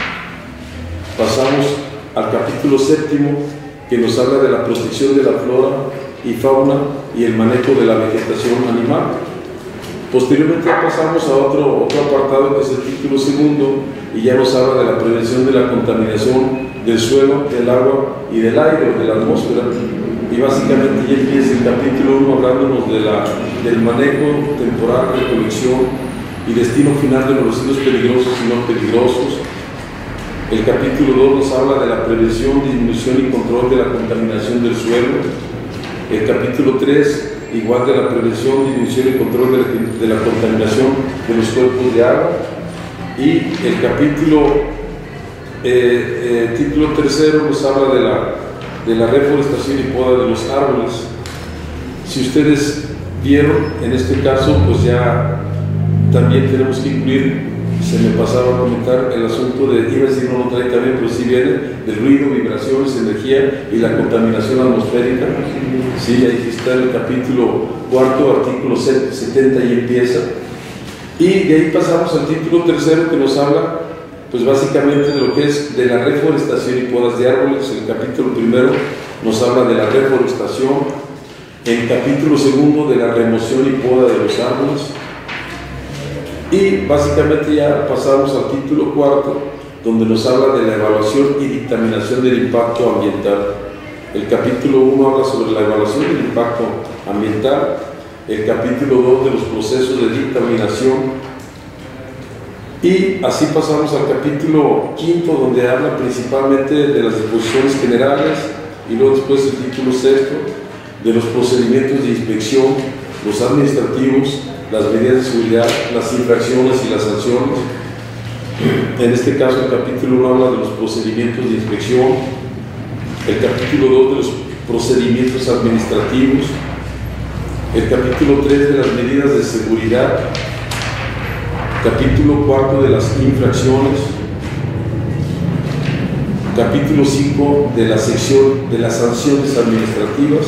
pasamos al capítulo séptimo, que nos habla de la protección de la flora y fauna y el manejo de la vegetación animal. Posteriormente pasamos a otro, otro apartado, que es el título segundo, y ya nos habla de la prevención de la contaminación del suelo, del agua y del aire, de la atmósfera. Y básicamente ya empieza el capítulo uno hablándonos de la, del manejo temporal, recolección y destino final de los residuos peligrosos y no peligrosos. El capítulo dos nos habla de la prevención, disminución y control de la contaminación del suelo. El capítulo tres, igual de la prevención, disminución y control de la, de la contaminación de los cuerpos de agua. Y el capítulo, eh, eh, título tercero, nos habla de la, de la reforestación y poda de los árboles. Si ustedes vieron, en este caso, pues ya también tenemos que incluir, se me pasaba a comentar, el asunto de, iba a decir no lo trae también, pero sí viene, del ruido, vibraciones, energía y la contaminación atmosférica. Sí, ahí está el capítulo cuarto, artículo setenta, y empieza. Y de ahí pasamos al título tercero, que nos habla, pues básicamente de lo que es de la reforestación y podas de árboles. El capítulo primero nos habla de la reforestación. El capítulo segundo de la remoción y poda de los árboles. Y básicamente ya pasamos al título cuarto, donde nos habla de la evaluación y dictaminación del impacto ambiental. El capítulo uno habla sobre la evaluación del impacto ambiental. El capítulo dos de los procesos de dictaminación. Y así pasamos al capítulo quinto, donde habla principalmente de las disposiciones generales, y luego después el título sexto de los procedimientos de inspección, los administrativos, las medidas de seguridad, las infracciones y las sanciones. En este caso el capítulo uno habla de los procedimientos de inspección, el capítulo dos de los procedimientos administrativos, el capítulo tres de las medidas de seguridad, capítulo cuatro de las infracciones, capítulo cinco de la sección de las sanciones administrativas.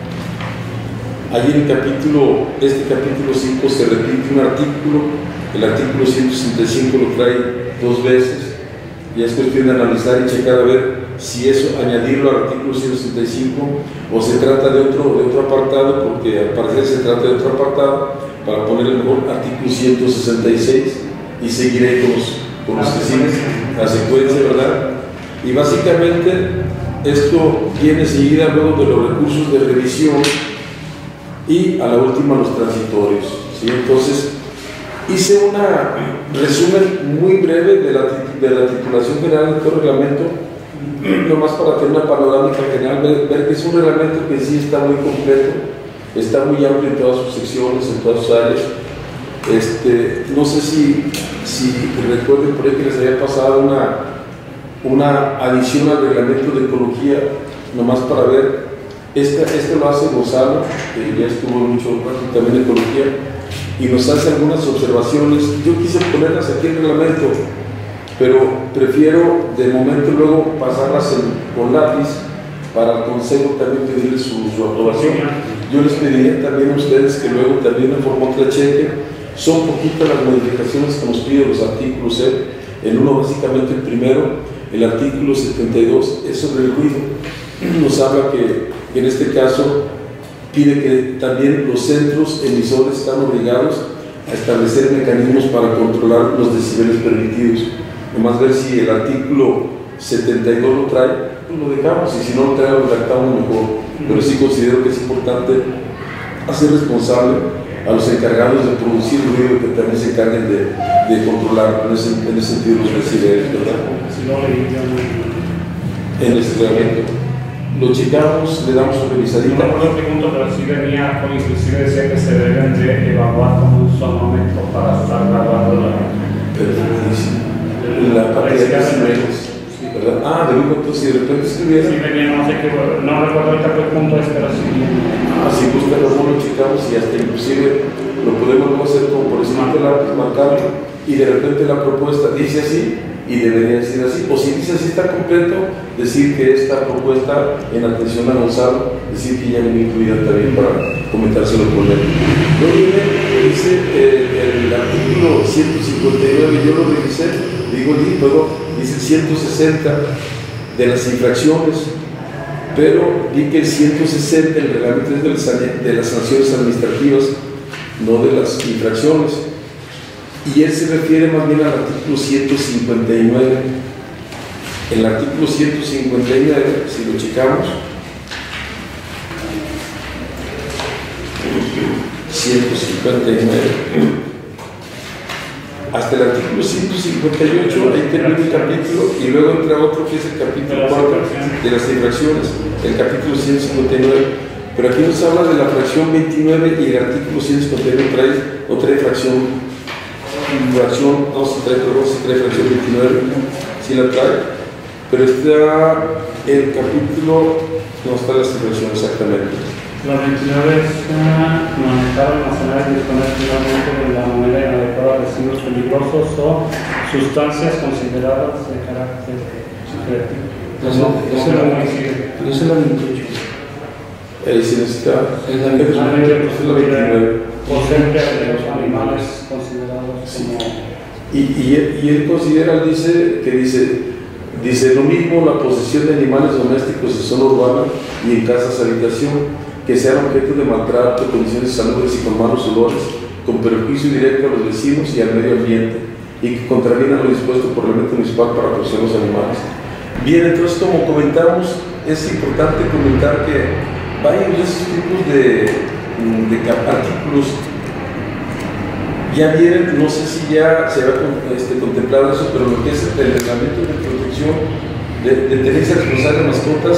Allí en el capítulo, este capítulo cinco se repite un artículo, el artículo ciento sesenta y cinco lo trae dos veces, y es cuestión de analizar y checar a ver si eso, añadirlo al artículo ciento sesenta y cinco o se trata de otro, de otro apartado, porque al parecer se trata de otro apartado, para poner el mejor artículo ciento sesenta y seis y seguiré con los, con los que siguen la secuencia, ¿verdad? Y básicamente esto viene seguida luego de los recursos de revisión y a la última los transitorios, ¿sí? Entonces hice un resumen muy breve de la, de la titulación general de todo el reglamento, nomás para tener una panorámica general, ver, ver que es un reglamento que sí está muy completo, está muy amplio en todas sus secciones, en todas sus áreas. Este, no sé si, si recuerden por ahí que les había pasado una, una adición al reglamento de ecología, nomás para ver, este, este lo hace Gonzalo, que ya estuvo mucho rato también en ecología, y nos hace algunas observaciones. Yo quise ponerlas aquí en el reglamento, pero prefiero de momento luego pasarlas en, con lápiz para el consejo también pedirle su, su aprobación. Yo les pediría también a ustedes que luego también en forma otra cheque. Son poquitas las modificaciones que nos piden los artículos. ¿eh? El uno, básicamente el primero, el artículo setenta y dos, es sobre el ruido. Nos habla que, que en este caso pide que también los centros emisores están obligados a establecer mecanismos para controlar los decibeles permitidos. Nomás ver si el artículo setenta y dos lo trae, pues lo dejamos, y si no lo trae, lo redactamos mejor. Pero sí considero que es importante hacer responsable a los encargados de producir ruido, que también se encarguen de, de controlar en ese, en ese sentido los decibeles, ¿verdad? En ese reglamento. Lo checamos, le damos una revisadita. No recuerdo qué punto, pero sí venía, con inclusive decía que se deben de evaluar con un sonómetro para estar grabando la... Perfectísimo. La parte de decibeles, ¿verdad? Ah, de luego, entonces, si de repente estuviera... Sí venía, no sé qué, no recuerdo ahorita qué punto es, pero sí venía. Ah, si gusta, luego lo checamos y hasta inclusive lo podemos hacer como por encima del lápiz, marcarlo, y de repente la propuesta dice así, y debería decir así, o si dice así está completo, decir que esta propuesta, en atención a Gonzalo, decir que ya viene incluida también para comentárselo con él. Luego viene, dice eh, el artículo ciento cincuenta y nueve, yo lo revisé, digo, y todo, dice ciento sesenta de las infracciones, pero vi que el ciento sesenta, el reglamento es de las, de las sanciones administrativas, no de las infracciones. Y él se refiere más bien al artículo ciento cincuenta y nueve. El artículo ciento cincuenta y nueve, si lo checamos, ciento cincuenta y nueve, hasta el artículo ciento cincuenta y ocho, ahí termina el capítulo, y luego entra otro que es el capítulo cuatro de las infracciones, el capítulo ciento cincuenta y nueve. Pero aquí nos habla de la fracción veintinueve, y el artículo ciento cincuenta y nueve trae otra infracción. Fracción, no se trae, pero se trae fracción veintinueve, si la trae, pero está el capítulo, no está la infracción exactamente. La veintinueve es uh, manejar, almacenar y disponer finalmente de la manera inadecuada de residuos peligrosos o sustancias consideradas de carácter recreativo. No, esa es la veintiocho. Ahí se necesita, es la veintinueve. Porcentaje de los animales considerados como... Y, y, él, y él considera, dice, que dice, dice lo mismo la posesión de animales domésticos en zona urbana y en casas habitación, que sean objeto de maltrato, condiciones salubres y con malos olores, con perjuicio directo a los vecinos y al medio ambiente, y que contravienen lo dispuesto por el reglamento municipal para proteger los animales. Bien, entonces, como comentamos, es importante comentar que varios de esos tipos de de artículos ya vienen, no sé si ya se va a este, contemplar eso, pero lo que es el reglamento de protección de, de tenencia responsable de mascotas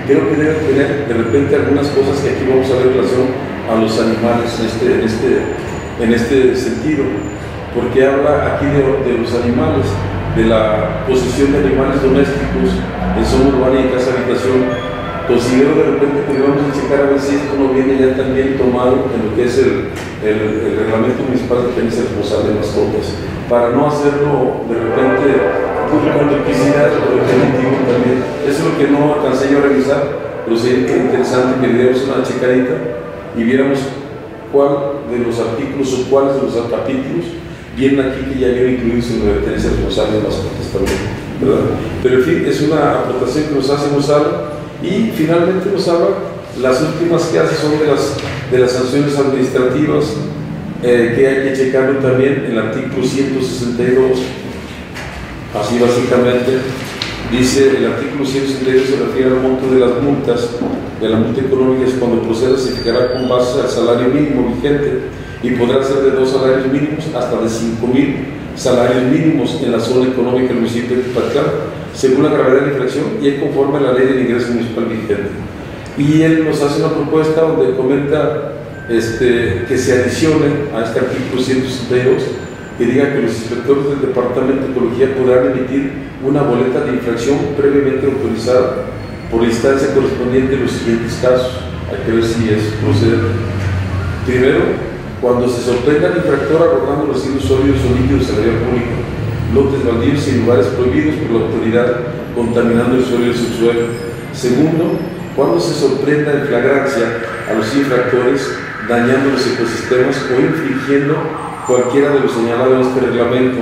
creo que debe tener de repente algunas cosas que aquí vamos a ver en relación a los animales en este, en este, en este sentido, porque habla aquí de, de los animales, de la posesión de animales domésticos en zona urbana y en casa habitación. Considero de repente que debemos checar a ver si esto no viene ya también tomado en lo que es el, el, el reglamento municipal de tenencia responsable de mascotas, para no hacerlo de repente con duplicidad o repetitivo también. Eso es lo que no alcancé yo a revisar, pero sería interesante que le diéramos una checadita y viéramos cuál de los artículos o cuáles de los capítulos vienen aquí que ya vienen incluidos en la tenencia responsable de mascotas también, ¿verdad? Pero en fin, es una aportación que nos hace Gonzalo. Y finalmente nos habla, las últimas que hace son de las, de las sanciones administrativas, eh, que hay que checarlo también en el artículo ciento sesenta y dos. Así básicamente dice el artículo ciento sesenta y dos, se refiere al monto de las multas, de la multa económica es cuando proceda se fijará con base al salario mínimo vigente y podrá ser de dos salarios mínimos hasta de cinco mil salarios mínimos en la zona económica del municipio de Tipatlán, según la gravedad de la infracción y es conforme a la ley del ingreso municipal vigente. Y él nos hace una propuesta donde comenta este, que se adicione a este artículo ciento sesenta y dos, que diga que los inspectores del Departamento de Ecología podrán emitir una boleta de infracción previamente autorizada por la instancia correspondiente en los siguientes casos. Hay que ver si es procedente. Primero, cuando se sorprenda al infractor arrojando residuos sólidos o líquidos en la vía pública, lotes baldíos y lugares prohibidos por la autoridad, contaminando el suelo y el subsuelo. Segundo, cuando se sorprenda en flagrancia a los infractores, dañando los ecosistemas o infringiendo cualquiera de los señalados en este reglamento.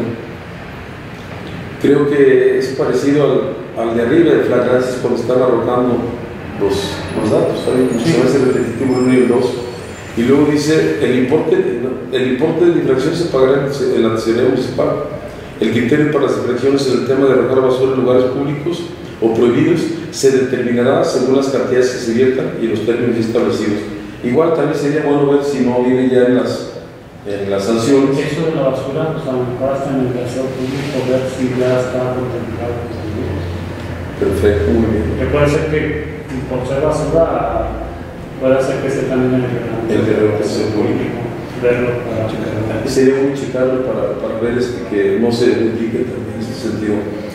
Creo que es parecido al, al de arriba de flagrancias cuando están arrojando los, los datos, ¿saben? Como se va a hacer repetitivo el uno y el dos. Y luego dice, el importe, el importe de la infracción se pagará en la tesorería municipal. El criterio para las infracciones en el tema de arrojar basura en lugares públicos o prohibidos se determinará según las cantidades que se viertan y los términos establecidos. Igual también sería bueno ver si no viene ya en las, en las sanciones. Eso de la basura, pues a lo mejor hasta en el aseo público, ver si ya está contemplado. Perfecto, muy bien. Que puede ser que por ser basura, puede ser que esté también en el reglamento. El de reglamentación pública. Verlo para checar. Sería muy checarlo para, para ver este, que no se duplique también en este sentido.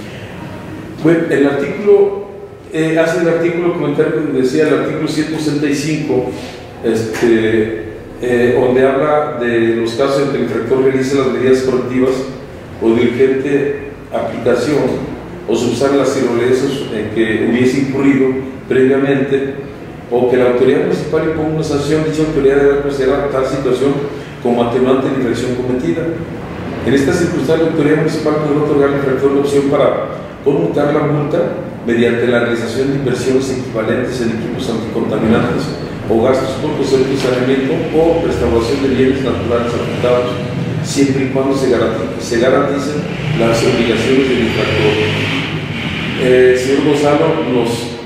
Bueno, el artículo, eh, hace el artículo, comentario que decía el artículo ciento sesenta y cinco, este, eh, donde habla de los casos en que el infractor realice las medidas correctivas o de urgente aplicación o subsane las irregularidades en que hubiese incurrido previamente, o que la autoridad municipal imponga una sanción. Dicha autoridad debe considerar tal situación como atenuante de la infracción cometida. En esta circunstancia, la autoridad municipal podrá otorgar al infractor la opción para conmutar la multa mediante la realización de inversiones equivalentes en equipos anticontaminantes o gastos por concepto de saneamiento o restauración de bienes naturales afectados, siempre y cuando se garanticen, se garanticen las obligaciones del infractor. Eh, el señor Gonzalo nos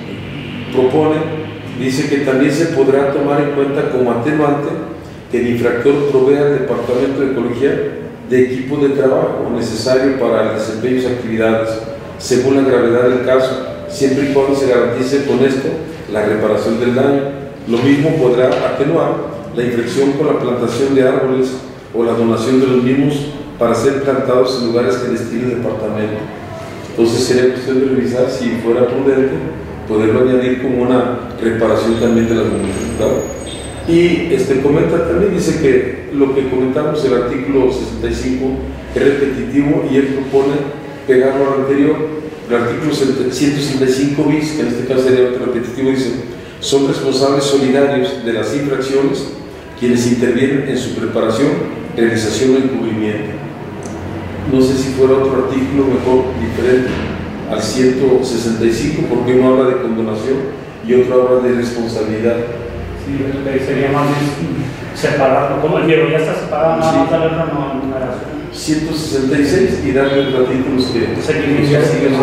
propone, dice que también se podrá tomar en cuenta como atenuante que el infractor provea al Departamento de Ecología de equipo de trabajo necesario para el desempeño de sus actividades, según la gravedad del caso, siempre y cuando se garantice con esto la reparación del daño. Lo mismo podrá atenuar la infracción con la plantación de árboles o la donación de los mismos para ser plantados en lugares que destine el departamento. Entonces sería cuestión de revisar si fuera prudente poderlo añadir como una reparación también de la comunidad. Y este, comenta también, dice que lo que comentamos, el artículo sesenta y cinco es repetitivo y él propone pegarlo al anterior. El artículo ciento sesenta y cinco bis, que en este caso sería otro repetitivo, dice: son responsables solidarios de las infracciones quienes intervienen en su preparación, realización o encubrimiento. No sé si fuera otro artículo mejor diferente al ciento sesenta y cinco, porque uno habla de condonación y otro habla de responsabilidad. Sí, sería más bien separarlo. ¿Cómo el Diego ya está separado? Sí. Nada más darle una numeración. ciento sesenta y seis y darle los artículos que Seguimiento.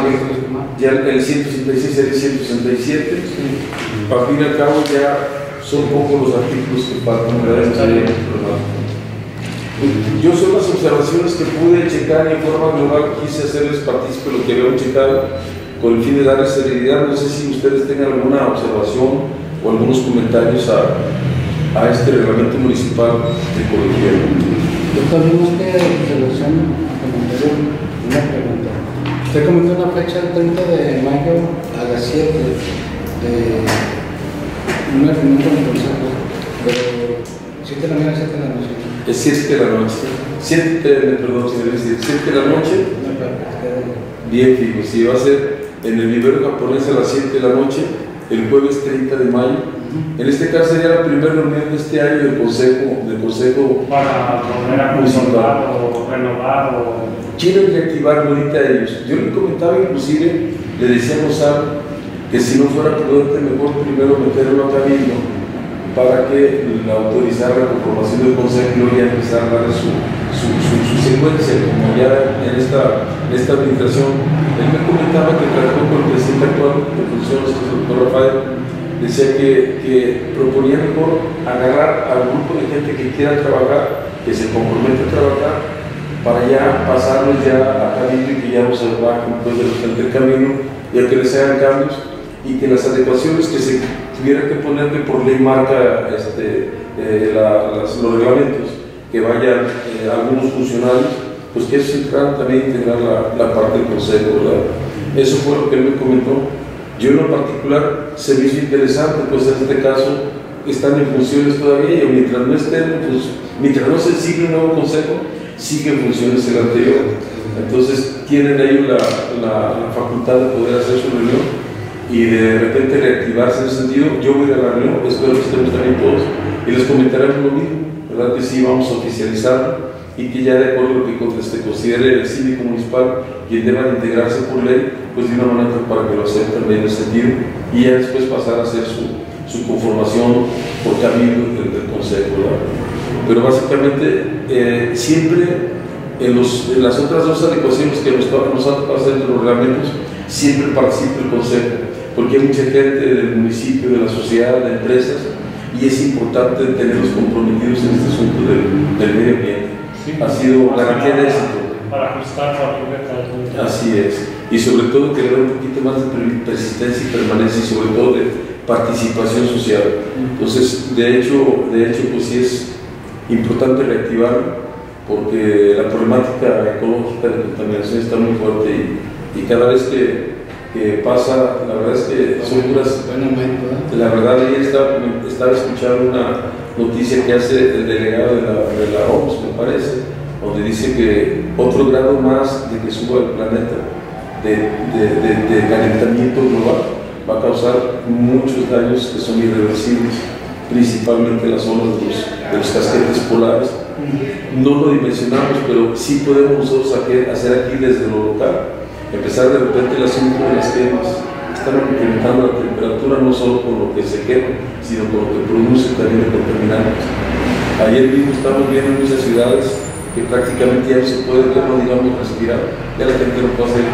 ya el ciento sesenta y seis sería ciento sesenta y siete. Sí. Al fin y al cabo ya son pocos los artículos que faltan. Yo son las observaciones que pude checar y en forma global quise hacerles partícipe de lo que habíamos checado. con el fin de darle celeridad. No sé si ustedes tengan alguna observación o algunos comentarios a, a este reglamento municipal de colegiado. Doctor, vimos que en relación a comentario, una pregunta. Usted comentó una fecha el treinta de mayo a las siete de una reunión con el consejo, pero siete de la mañana, siete de la noche. Es siete de la noche. siete, perdón, siete de la noche. Bien, fijo, si va a ser en el vivero japonés a las siete de la noche, el jueves treinta de mayo. En este caso sería la primera reunión de este año del Consejo, del consejo para volver a consolidar o renovar o... Quieren reactivarlo ahorita a ellos. Yo le comentaba, inclusive, le decíamos a que si no fuera prudente, mejor primero meterlo a cabildo para que la autorizara la conformación del Consejo y luego ya empezar a dar su, su, su, su secuencia, como ya en esta, en esta administración. Él me comentaba que trató con el presidente actual de funciones, que es el doctor Rafael, decía que, que proponía mejor agarrar al grupo de gente que quiera trabajar, que se compromete a trabajar, para ya pasarlos ya a cabildo y que ya no se bajen pues, de los del camino y a que les hagan cambios y que las adecuaciones que se tuvieran que poner, que por ley marca este, eh, la, las, los reglamentos, que vayan eh, algunos funcionarios, pues que eso entraran también a integrar la, la parte del consejo, ¿verdad? Eso fue lo que él me comentó. Yo en lo particular se me hizo interesante, pues en este caso están en funciones todavía y mientras no estén, pues, mientras no se siga un nuevo consejo, sigue en funciones el anterior. Entonces tienen ellos la, la, la facultad de poder hacer su reunión y de repente reactivarse en ese sentido. Yo voy a la reunión, espero que estemos también todos y les comentaremos lo mismo, ¿verdad? Que sí vamos a oficializarlo y que ya de acuerdo a lo que este, considere el síndico municipal quien deba integrarse por ley, pues de una manera para que lo acepten en ese sentido y ya después pasar a hacer su, su conformación por cabildo del, del consejo, ¿verdad? Pero básicamente eh, siempre en, los, en las otras dos adecuaciones que nos, nos han tocado hacer de los reglamentos, siempre participa el consejo, porque hay mucha gente del municipio, de la sociedad, de empresas, y es importante tenerlos comprometidos en este asunto del, del medio ambiente. Sí, ha sido garantía de éxito. Para ajustar cualquier detalle. Así es. Y sobre todo que le da un poquito más de persistencia y permanencia y sobre todo de participación social. Entonces, de hecho, de hecho pues sí es importante reactivarlo porque la problemática ecológica de contaminación está muy fuerte y, y cada vez que, que pasa, la verdad es que son puras... La verdad, ayer estaba, estaba escuchando una noticia que hace el delegado de la, de la O M S, me parece, donde dice que otro grado más de que suba el planeta de, de, de, de calentamiento global va a causar muchos daños que son irreversibles, principalmente las zonas de los, de los casquetes polares. No lo dimensionamos, pero sí podemos nosotros hacer aquí desde lo local, empezar de repente el asunto de las quemas. Están incrementando la temperatura no solo con lo que se quema, sino con lo que produce también de contaminantes. Ayer mismo estamos viendo en muchas ciudades que prácticamente ya no se puede ver, no digamos respirar, ya la gente no puede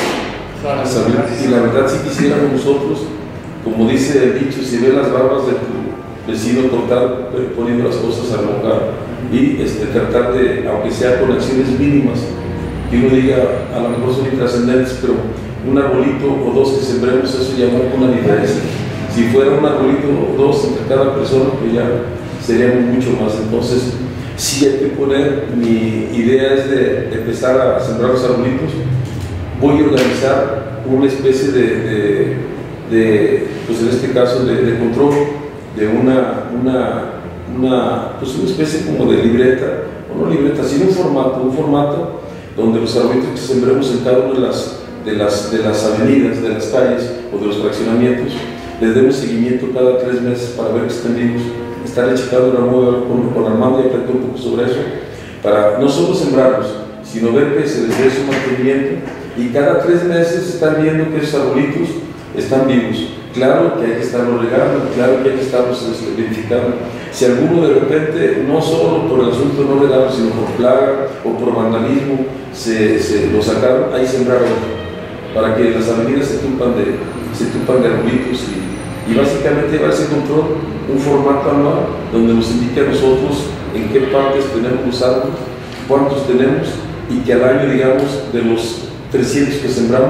hacer salud. Y la verdad, si quisiéramos nosotros, como dice el dicho, si ves las barbas de tu vecino cortar, poniendo las cosas al lugar y este, tratar de, aunque sea con acciones mínimas, que uno diga, a lo mejor son intrascendentes, pero un arbolito o dos que sembremos, eso ya marca una diferencia. Si fuera un arbolito o dos entre cada persona, pues ya seríamos mucho más. Entonces, sí hay que poner, mi idea es de empezar a sembrar los arbolitos. Voy a organizar una especie de, de, de pues en este caso, de, de control, de una, una, una, pues una especie como de libreta, o no libreta, sino un formato, un formato donde los arbolitos que sembremos en cada una de las De las, de las avenidas, de las calles o de los fraccionamientos, les demos seguimiento cada tres meses para ver que estén vivos. Estaré checando una nueva con, con Armando y aprender un poco sobre eso, para no solo sembrarlos, sino ver que se les dé su mantenimiento y cada tres meses estar viendo que esos arbolitos están vivos. Claro que hay que estarlos regando, claro que hay que estarlos verificando. Si alguno de repente, no solo por el asunto no regado, sino por plaga o por vandalismo, se, se lo sacaron, ahí sembraron, para que las avenidas se tupan de, se tupan de arbolitos y, y básicamente va a ser control, un formato anual donde nos indique a nosotros en qué partes tenemos los árboles, cuántos tenemos y que al año, digamos, de los trescientos que sembramos,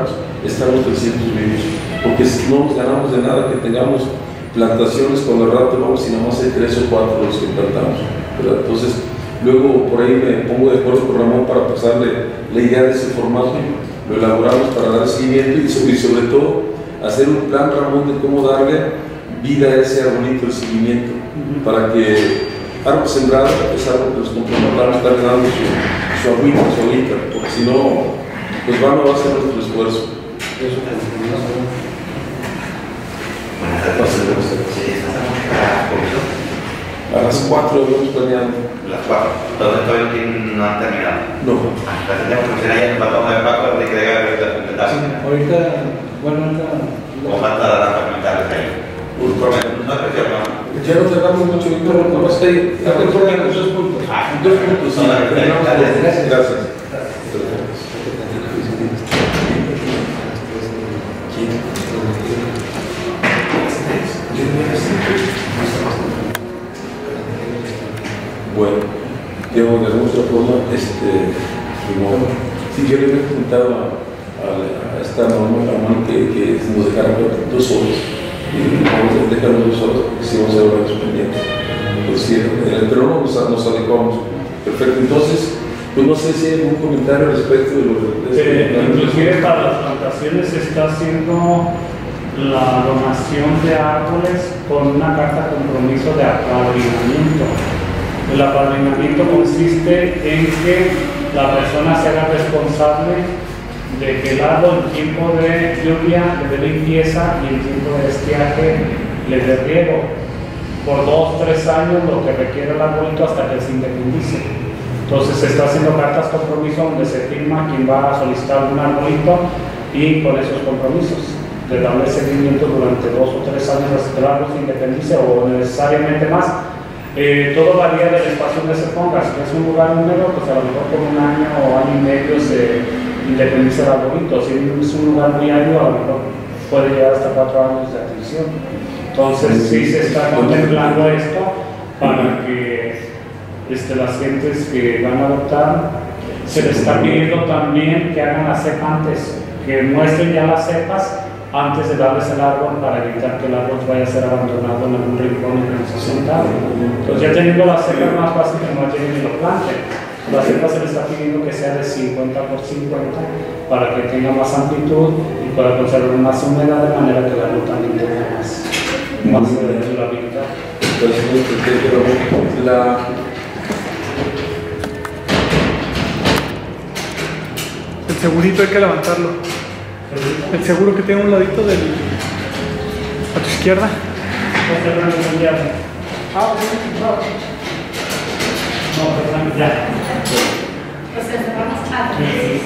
estamos trescientos vivos, porque no nos ganamos de nada que tengamos plantaciones cuando al rato vamos y nada más hay tres o cuatro los que plantamos, ¿verdad? Entonces, luego por ahí me pongo de acuerdo con Ramón para pasarle la idea de ese formato, lo elaboramos para dar seguimiento y sobre, y sobre todo hacer un plan, Ramón, de cómo darle vida a ese arbolito de seguimiento, uh-huh. para que árbol sembrado es árbol que los comprometamos, estar dando su, su agüita, su agüita, porque si no, pues vano va a ser nuestro esfuerzo. Eso es a las cuatro habíamos planeado. Las cuatro. Entonces todavía no, tienen, no han terminado. No. Las tenemos que hacer ahí en el batón de Paco de que debe completar. Sí, ahorita, bueno, ahorita. O falta la complementarles ahí. No es presión, ¿no? Ya no tardamos mucho, Víctor, nada más que hay dos puntos. Ah, dos puntos, sí. Gracias. Gracias. Bueno, digamos, de alguna otra forma, este, como, si yo le había comentado a, a, a esta norma, a Manu, que, que nos dejaran dos horas, y vamos a dejarnos dos horas, porque si vamos a hablar pendientes. Pues sí, pero no nos, nos adecuamos. Perfecto, entonces, pues no sé si hay algún comentario respecto de lo que... Eh, inclusive para las plantaciones se está haciendo la donación de árboles con una carta de compromiso de apadrinamiento. El apadrinamiento consiste en que la persona se haga responsable de que el árbol en tiempo de lluvia le dé limpieza y en tiempo de estiaje le dé riego por dos, tres años, lo que requiere el arbolito hasta que se independice. Entonces se está haciendo cartas compromiso donde se firma quién va a solicitar un arbolito y con esos compromisos de darle seguimiento durante dos o tres años hasta que el árbol se independice o necesariamente más. Eh, todo varía del espacio donde se ponga. Si es un lugar húmedo, pues a lo mejor por un año o año y medio se independiza el arbolito. Si es un lugar muy árido, a lo mejor puede llegar hasta cuatro años de atención. Entonces sí se está contemplando esto para que este, las gentes que van a adoptar, se les está pidiendo también que hagan la cepa antes, que muestren ya las cepas antes de darles el árbol para evitar que el árbol vaya a ser abandonado en algún rincón en el que no se sentado. Entonces ya teniendo las cepas más fácil que no lleguen y lo planten. La cepa se les está pidiendo que sea de cincuenta por cincuenta para que tenga más amplitud y pueda conservar más humedad de manera que el árbol también tenga más, más durabilidad. La El segurito hay que levantarlo. El seguro que tiene a un ladito del... a tu izquierda. Ah, no, perdón, ya. Pues cerramos a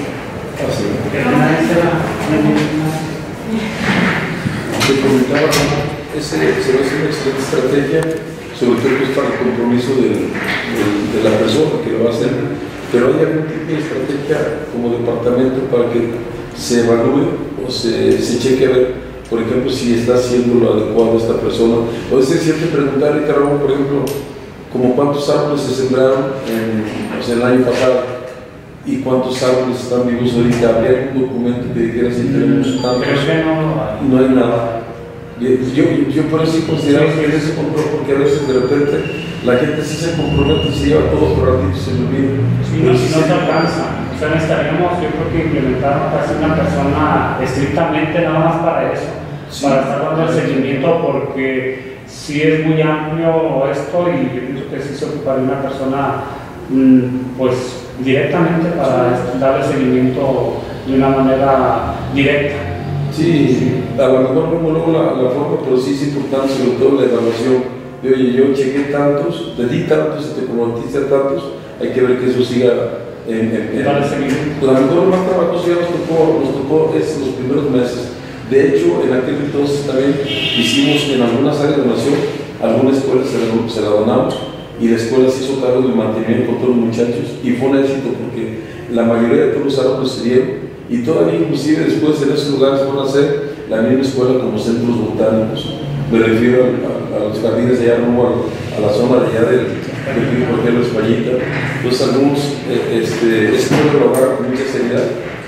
Te comentaba, ese se va a hacer una excelente estrategia, sobre todo pues, para el compromiso del, del, de la persona que lo va a hacer. Pero hay algún tipo de estrategia como departamento para que se evalúe o se, se cheque a ver, por ejemplo, si está haciendo lo adecuado esta persona. O es cierto preguntarle, Ramón, por ejemplo, como cuántos árboles se sembraron en, o sea, el año pasado y cuántos árboles están vivos ahorita. ¿Habría algún documento que dijera si tenemos tantos? Creo que no, no hay nada. Yo, yo, yo por eso sí considero que él se compró, porque a veces de repente la gente sí se compromete y se lleva todo por ratito y se lo olvida. Sí, no, si no se alcanza. O sea, necesitaríamos, yo creo que implementar casi una persona estrictamente nada más para eso, sí, para estar dando el seguimiento, porque sí es muy amplio esto y yo pienso que sí se ocuparía una persona, mmm, pues directamente para sí, darle seguimiento de una manera directa. Sí, a lo mejor no luego la, la forma, pero sí es importante, sobre todo la evaluación. De, oye, yo chequé tantos, te di tantos, te comprometiste a tantos, hay que ver que eso siga en, en, en Dale seguimiento. A lo mejor más trabajoso ya nos tocó, nos tocó es los primeros meses. De hecho, en aquel entonces también hicimos en algunas áreas de donación, alguna escuela se la, se la donamos y la escuela se hizo cargo del mantenimiento con todos los muchachos y fue un éxito porque la mayoría de todos los árboles se dieron. Y todavía inclusive después en esos lugares van a ser la misma escuela como centros botánicos. Me refiero a, a, a los jardines de allá rumbo a, a la zona de allá del río, por ejemplo, Españita. Entonces algunos, eh, este, esto lo agarran con mucha seriedad y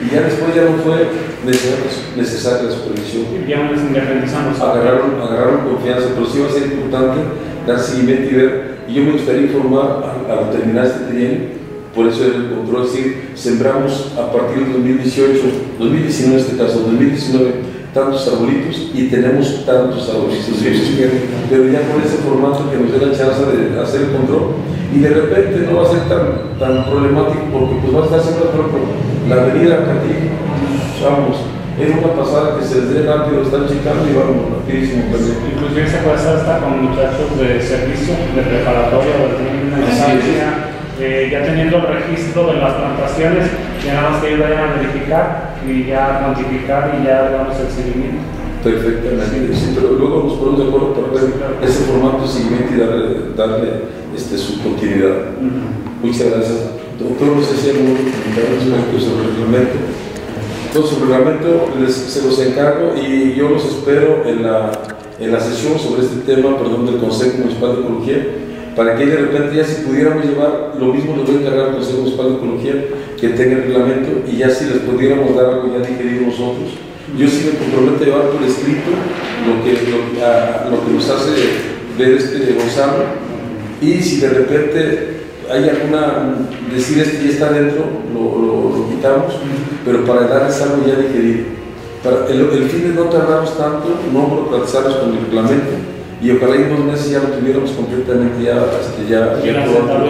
y ya después ya no fue necesaria, necesaria la supervisión. Ya nos independizamos. Agarraron, agarraron confianza, pero sí va a ser importante dar seguimiento y ver. Y yo me gustaría informar al, al terminar este trienio, por eso el control, es decir, sembramos a partir del dos mil dieciocho, dos mil diecinueve en este caso, dos mil diecinueve, tantos arbolitos y tenemos tantos arbolitos. Sí, sí, sí. Pero ya con ese formato que nos dé la chance de hacer el control, y de repente no va a ser tan, tan problemático porque pues va a estar siempre, por ejemplo, la avenida Catí, vamos, es una pasada que se les dé rápido, están checando y vamos rapidísimo. Inclusive se puede hacer hasta con muchachos de servicio, de preparatoria, de una instancia, eh, ya teniendo el registro de las plantaciones, ya nada más que ellos vayan a verificar y ya cuantificar y ya damos el seguimiento. Perfectamente, sí, pero luego nos ponemos de acuerdo para ver ese formato de seguimiento y darle, darle este, su continuidad. Uh-huh. Muchas gracias. Doctor, no sé si hay algún comentario sobre el reglamento. Entonces, el reglamento les, se los encargo y yo los espero en la, en la sesión sobre este tema, perdón, del Consejo Municipal de Ecología, para que de repente ya si pudiéramos llevar, lo mismo les voy a encargar al Consejo Municipal de Ecología, que tenga el reglamento y ya si les pudiéramos dar algo ya digerido nosotros. Yo sí me comprometo a llevar por escrito lo que, lo, a, lo que nos hace ver este Gonzalo, y si de repente hay alguna, decir este ya está dentro, lo, lo, lo quitamos, pero para darles algo ya digerido. Para el, el fin de no tardarnos tanto, no burocratizarnos con el reglamento, y ojalá en dos meses ya lo tuviéramos completamente ya, este, ya, ya probado.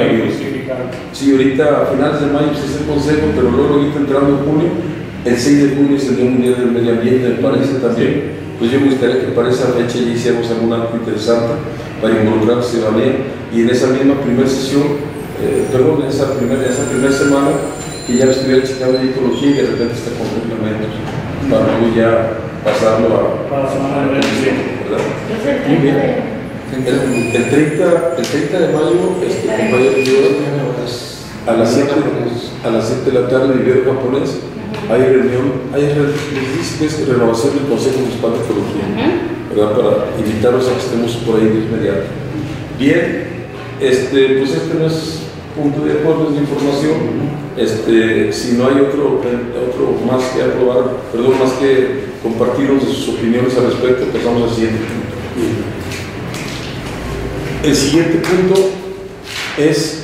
Sí, ahorita a finales de mayo se hace el consejo, pero luego ahorita entrando en junio, el seis de junio es el Día Mundial del Medio Ambiente, me parece también. Pues yo me gustaría que para esa fecha ya hiciéramos algún acto interesante para involucrar a la ciudadanía, y en esa misma primera sesión, eh, perdón, en esa primera, esa primera semana, que ya lo estuviera checando de ecología y de repente está con reglamentos, para luego ya pasarlo a para la semana de ¿verdad? Muy bien. El, el, treinta, el treinta de mayo, este compañero y yo, a las siete de la tarde, vivero japonés, hay reunión, hay es renovación del Consejo Municipal de Ecología, ¿verdad? Para invitarlos a que estemos por ahí de inmediato. Bien, este, pues este no es punto de acuerdo, es de información. Este, si no hay otro, otro más que aprobar, perdón, más que compartirnos de sus opiniones al respecto, pasamos al siguiente punto. El siguiente punto es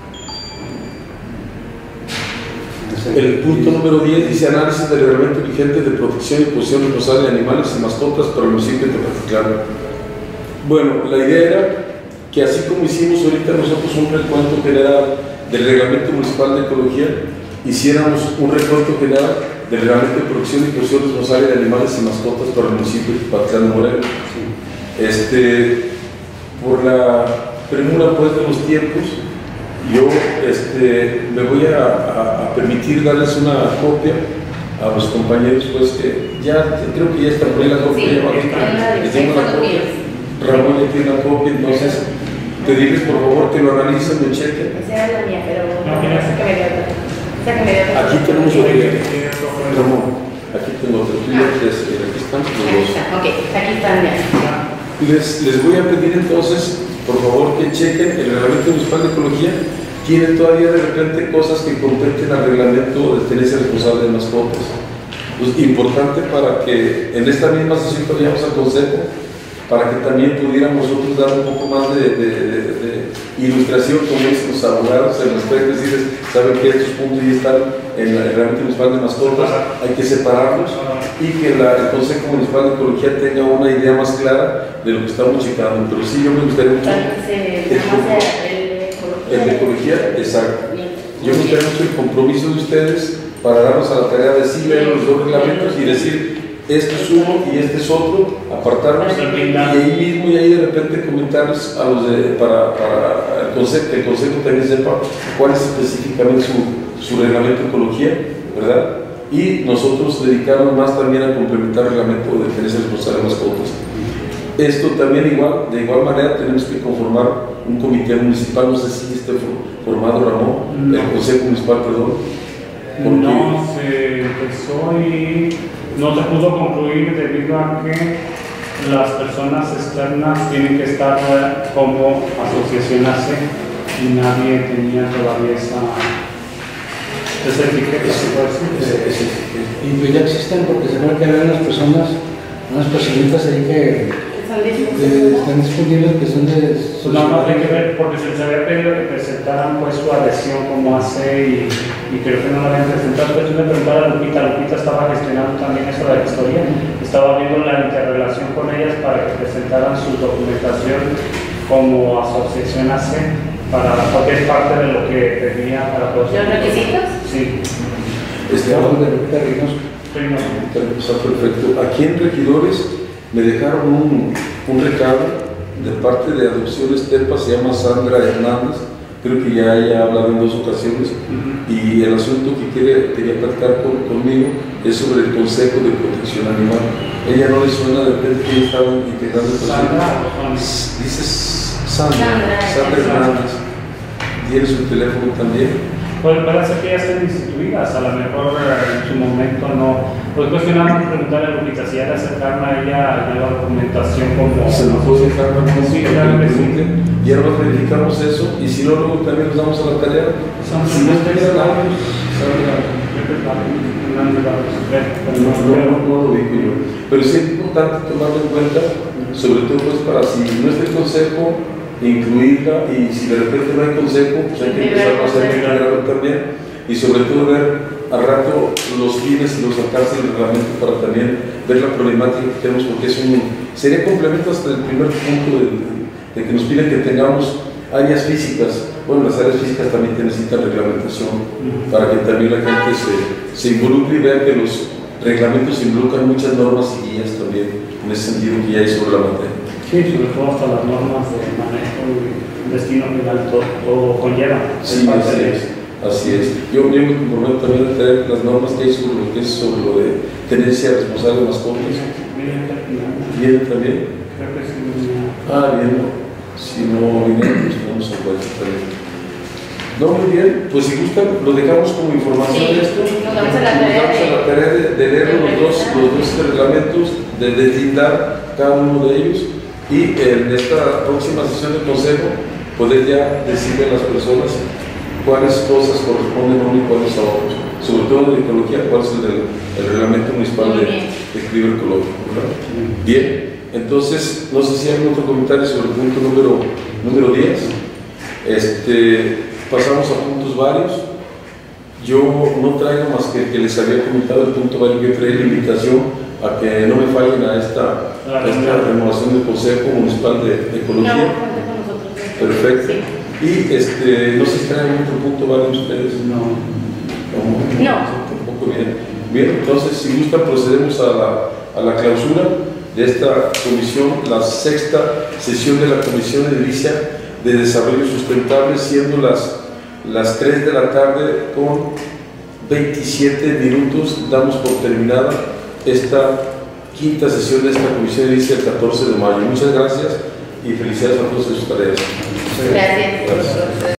el punto número diez, dice análisis del reglamento vigente de protección y posesión responsable de animales y mascotas para el municipio de Tepatitlán. Bueno, la idea era que así como hicimos ahorita nosotros un recuento general del reglamento municipal de ecología, hiciéramos un recuento general del reglamento de protección y posesión responsable de animales y mascotas para el municipio de Tepatitlán de Morelos. Este, por la premura pues de los tiempos, yo este, me voy a, a, a permitir darles una copia a los compañeros, pues que ya creo que ya está por ahí la copia. Sí, ya les tengo la copia. Ramón ya tiene la copia, entonces pedirles por favor que lo analicen, lo chequen. Esa era la mía, pero no, sácame de otra. Sácame de otra. Aquí tenemos otra. Ramón, aquí tengo otra. Aquí están los dos. Ok, aquí están ya. Les, les voy a pedir entonces, por favor, que chequen el reglamento municipal de ecología. Tiene todavía de repente cosas que competen al reglamento de tenencia responsable de mascotas. Pues, importante para que en esta misma sesión que vayamos al consejo, para que también pudiéramos nosotros dar un poco más de, de, de, de ilustración, como dicen los abogados, al respecto, decirles, saben que estos puntos ya están en el reglamento municipal de mascotas, hay que separarlos, y que la, el Consejo Municipal de Ecología tenga una idea más clara de lo que estamos checando. Pero sí, yo me gustaría mucho el, el de ecología, exacto. Yo me gustaría mucho el compromiso de ustedes para darnos a la tarea de sí leer los dos reglamentos y decir, este es uno y este es otro, apartarlos, y ahí mismo y ahí de repente comentarles a los de, para, para el consejo, que el consejo también sepa cuál es específicamente su, su reglamento de ecología, ¿verdad? Y nosotros dedicarnos más también a complementar el reglamento de tenencia responsable de mascotas. Esto también igual, de igual manera tenemos que conformar un comité municipal, no sé si esté formado, Ramón, no. El Consejo Municipal, perdón. Porque no, se empezó y no se pudo concluir debido a que las personas externas tienen que estar como asociación A C y nadie tenía todavía esa, Ese etiqueta, Ese- se puede decir. ese- ese etiqueta. Y pues ya existen porque se ve que hay unas personas, unas personitas ahí que, Son que disponibles. están disponibles, que son de... Pues nada más hay que ver, porque se les había pedido que presentaran pues su adhesión como hace y, y creo que no la habían presentado. Entonces me preguntaba a Lupita, Lupita estaba gestionando también eso de la historia, estaba viendo la interrelación con ellas para que presentaran su documentación como asociación A C, para, porque es parte de lo que pedía para poder... ¿Los requisitos? Sí. Esteban, de Lupita Reynoso. Sí, no. está perfecto. Aquí en Regidores me dejaron un, un recado de parte de Adopciones Tepa, se llama Sandra Hernández, creo que ya ella ha hablado en dos ocasiones, y el asunto que quiere, quería platicar con, conmigo es sobre el Consejo de Protección Animal. Ella no le suena de repente que ella estaba integrando el consejo. Sandra, Dices Sandra, Sandra, Sandra Hernández. Tiene su teléfono también. Puede, puede ser que ya estén instituidas, a lo mejor eh, en su momento no. Pues cuestionamos preguntarle a Lupita si era acercarme a ella a la documentación como. Se lo puedo dejar ¿no? Sí, Para claro que que me sí. pregunten. Y ahora verificamos eso, y si no, luego también nos damos a la tarea. Son Si no está tres grabado, años. no, no, no, no lo digo yo. Pero sí es importante tomarlo en cuenta, sobre todo pues para si no está el consejo, incluirla, y si de repente no hay consejo, pues hay que empezar a hacer integrarlo también, y sobre todo ver al rato los fines y los alcances del reglamento para también ver la problemática que tenemos, porque es un, sería complemento hasta el primer punto de, de que nos piden que tengamos áreas físicas. Bueno, las áreas físicas también te necesitan reglamentación para que también la gente se, se involucre y vea que los reglamentos involucran muchas normas y guías también, en ese sentido que ya hay sobre la materia. Sí, sobre todo hasta las normas de manejo y destino final, todo, todo conlleva. Sí, así es. Así es. Yo, yo me comprometo también a traer las normas que hay sobre lo que es sobre lo de tenencia responsable de mascotas. ¿Viene también? Creo que sí. Ah, bien. Si no viene, pues vamos a vuelta también. No, muy bien. Pues si gustan, lo dejamos como información Sí, de esto. nos damos a la Nos tarea damos a de- la tarea de, de leer de los dos, revisar. los dos reglamentos, de deslindar cada uno de ellos y en esta próxima sesión del Consejo poder ya decirle a las personas cuáles cosas corresponden a uno y cuáles a otros. Sobre todo en ecología, cuál es el, del, el reglamento municipal Muy de, bien. de equilibrio ecológico, ¿verdad? Bien, entonces, no sé si hay otro comentario sobre el punto número, número diez. Este, pasamos a puntos varios. Yo no traigo más que el que les había comentado el punto varios que trae la invitación a que no me fallen a esta, a esta renovación del Consejo Municipal de, de No, Ecología. cuente con nosotros. Perfecto. Sí. Y este, no sé si traen otro punto varios ustedes. No. No. No. Tampoco bien. Bien, entonces, si gusta, procedemos a la, a la clausura de esta comisión, la sexta sesión de la Comisión Edilicia de Desarrollo Sustentable, siendo las, las tres de la tarde con veintisiete minutos. Damos por terminada esta quinta sesión de esta Comisión Edilicia el catorce de mayo. Muchas gracias y felicidades a todos en sus tareas. Gracias. Gracias.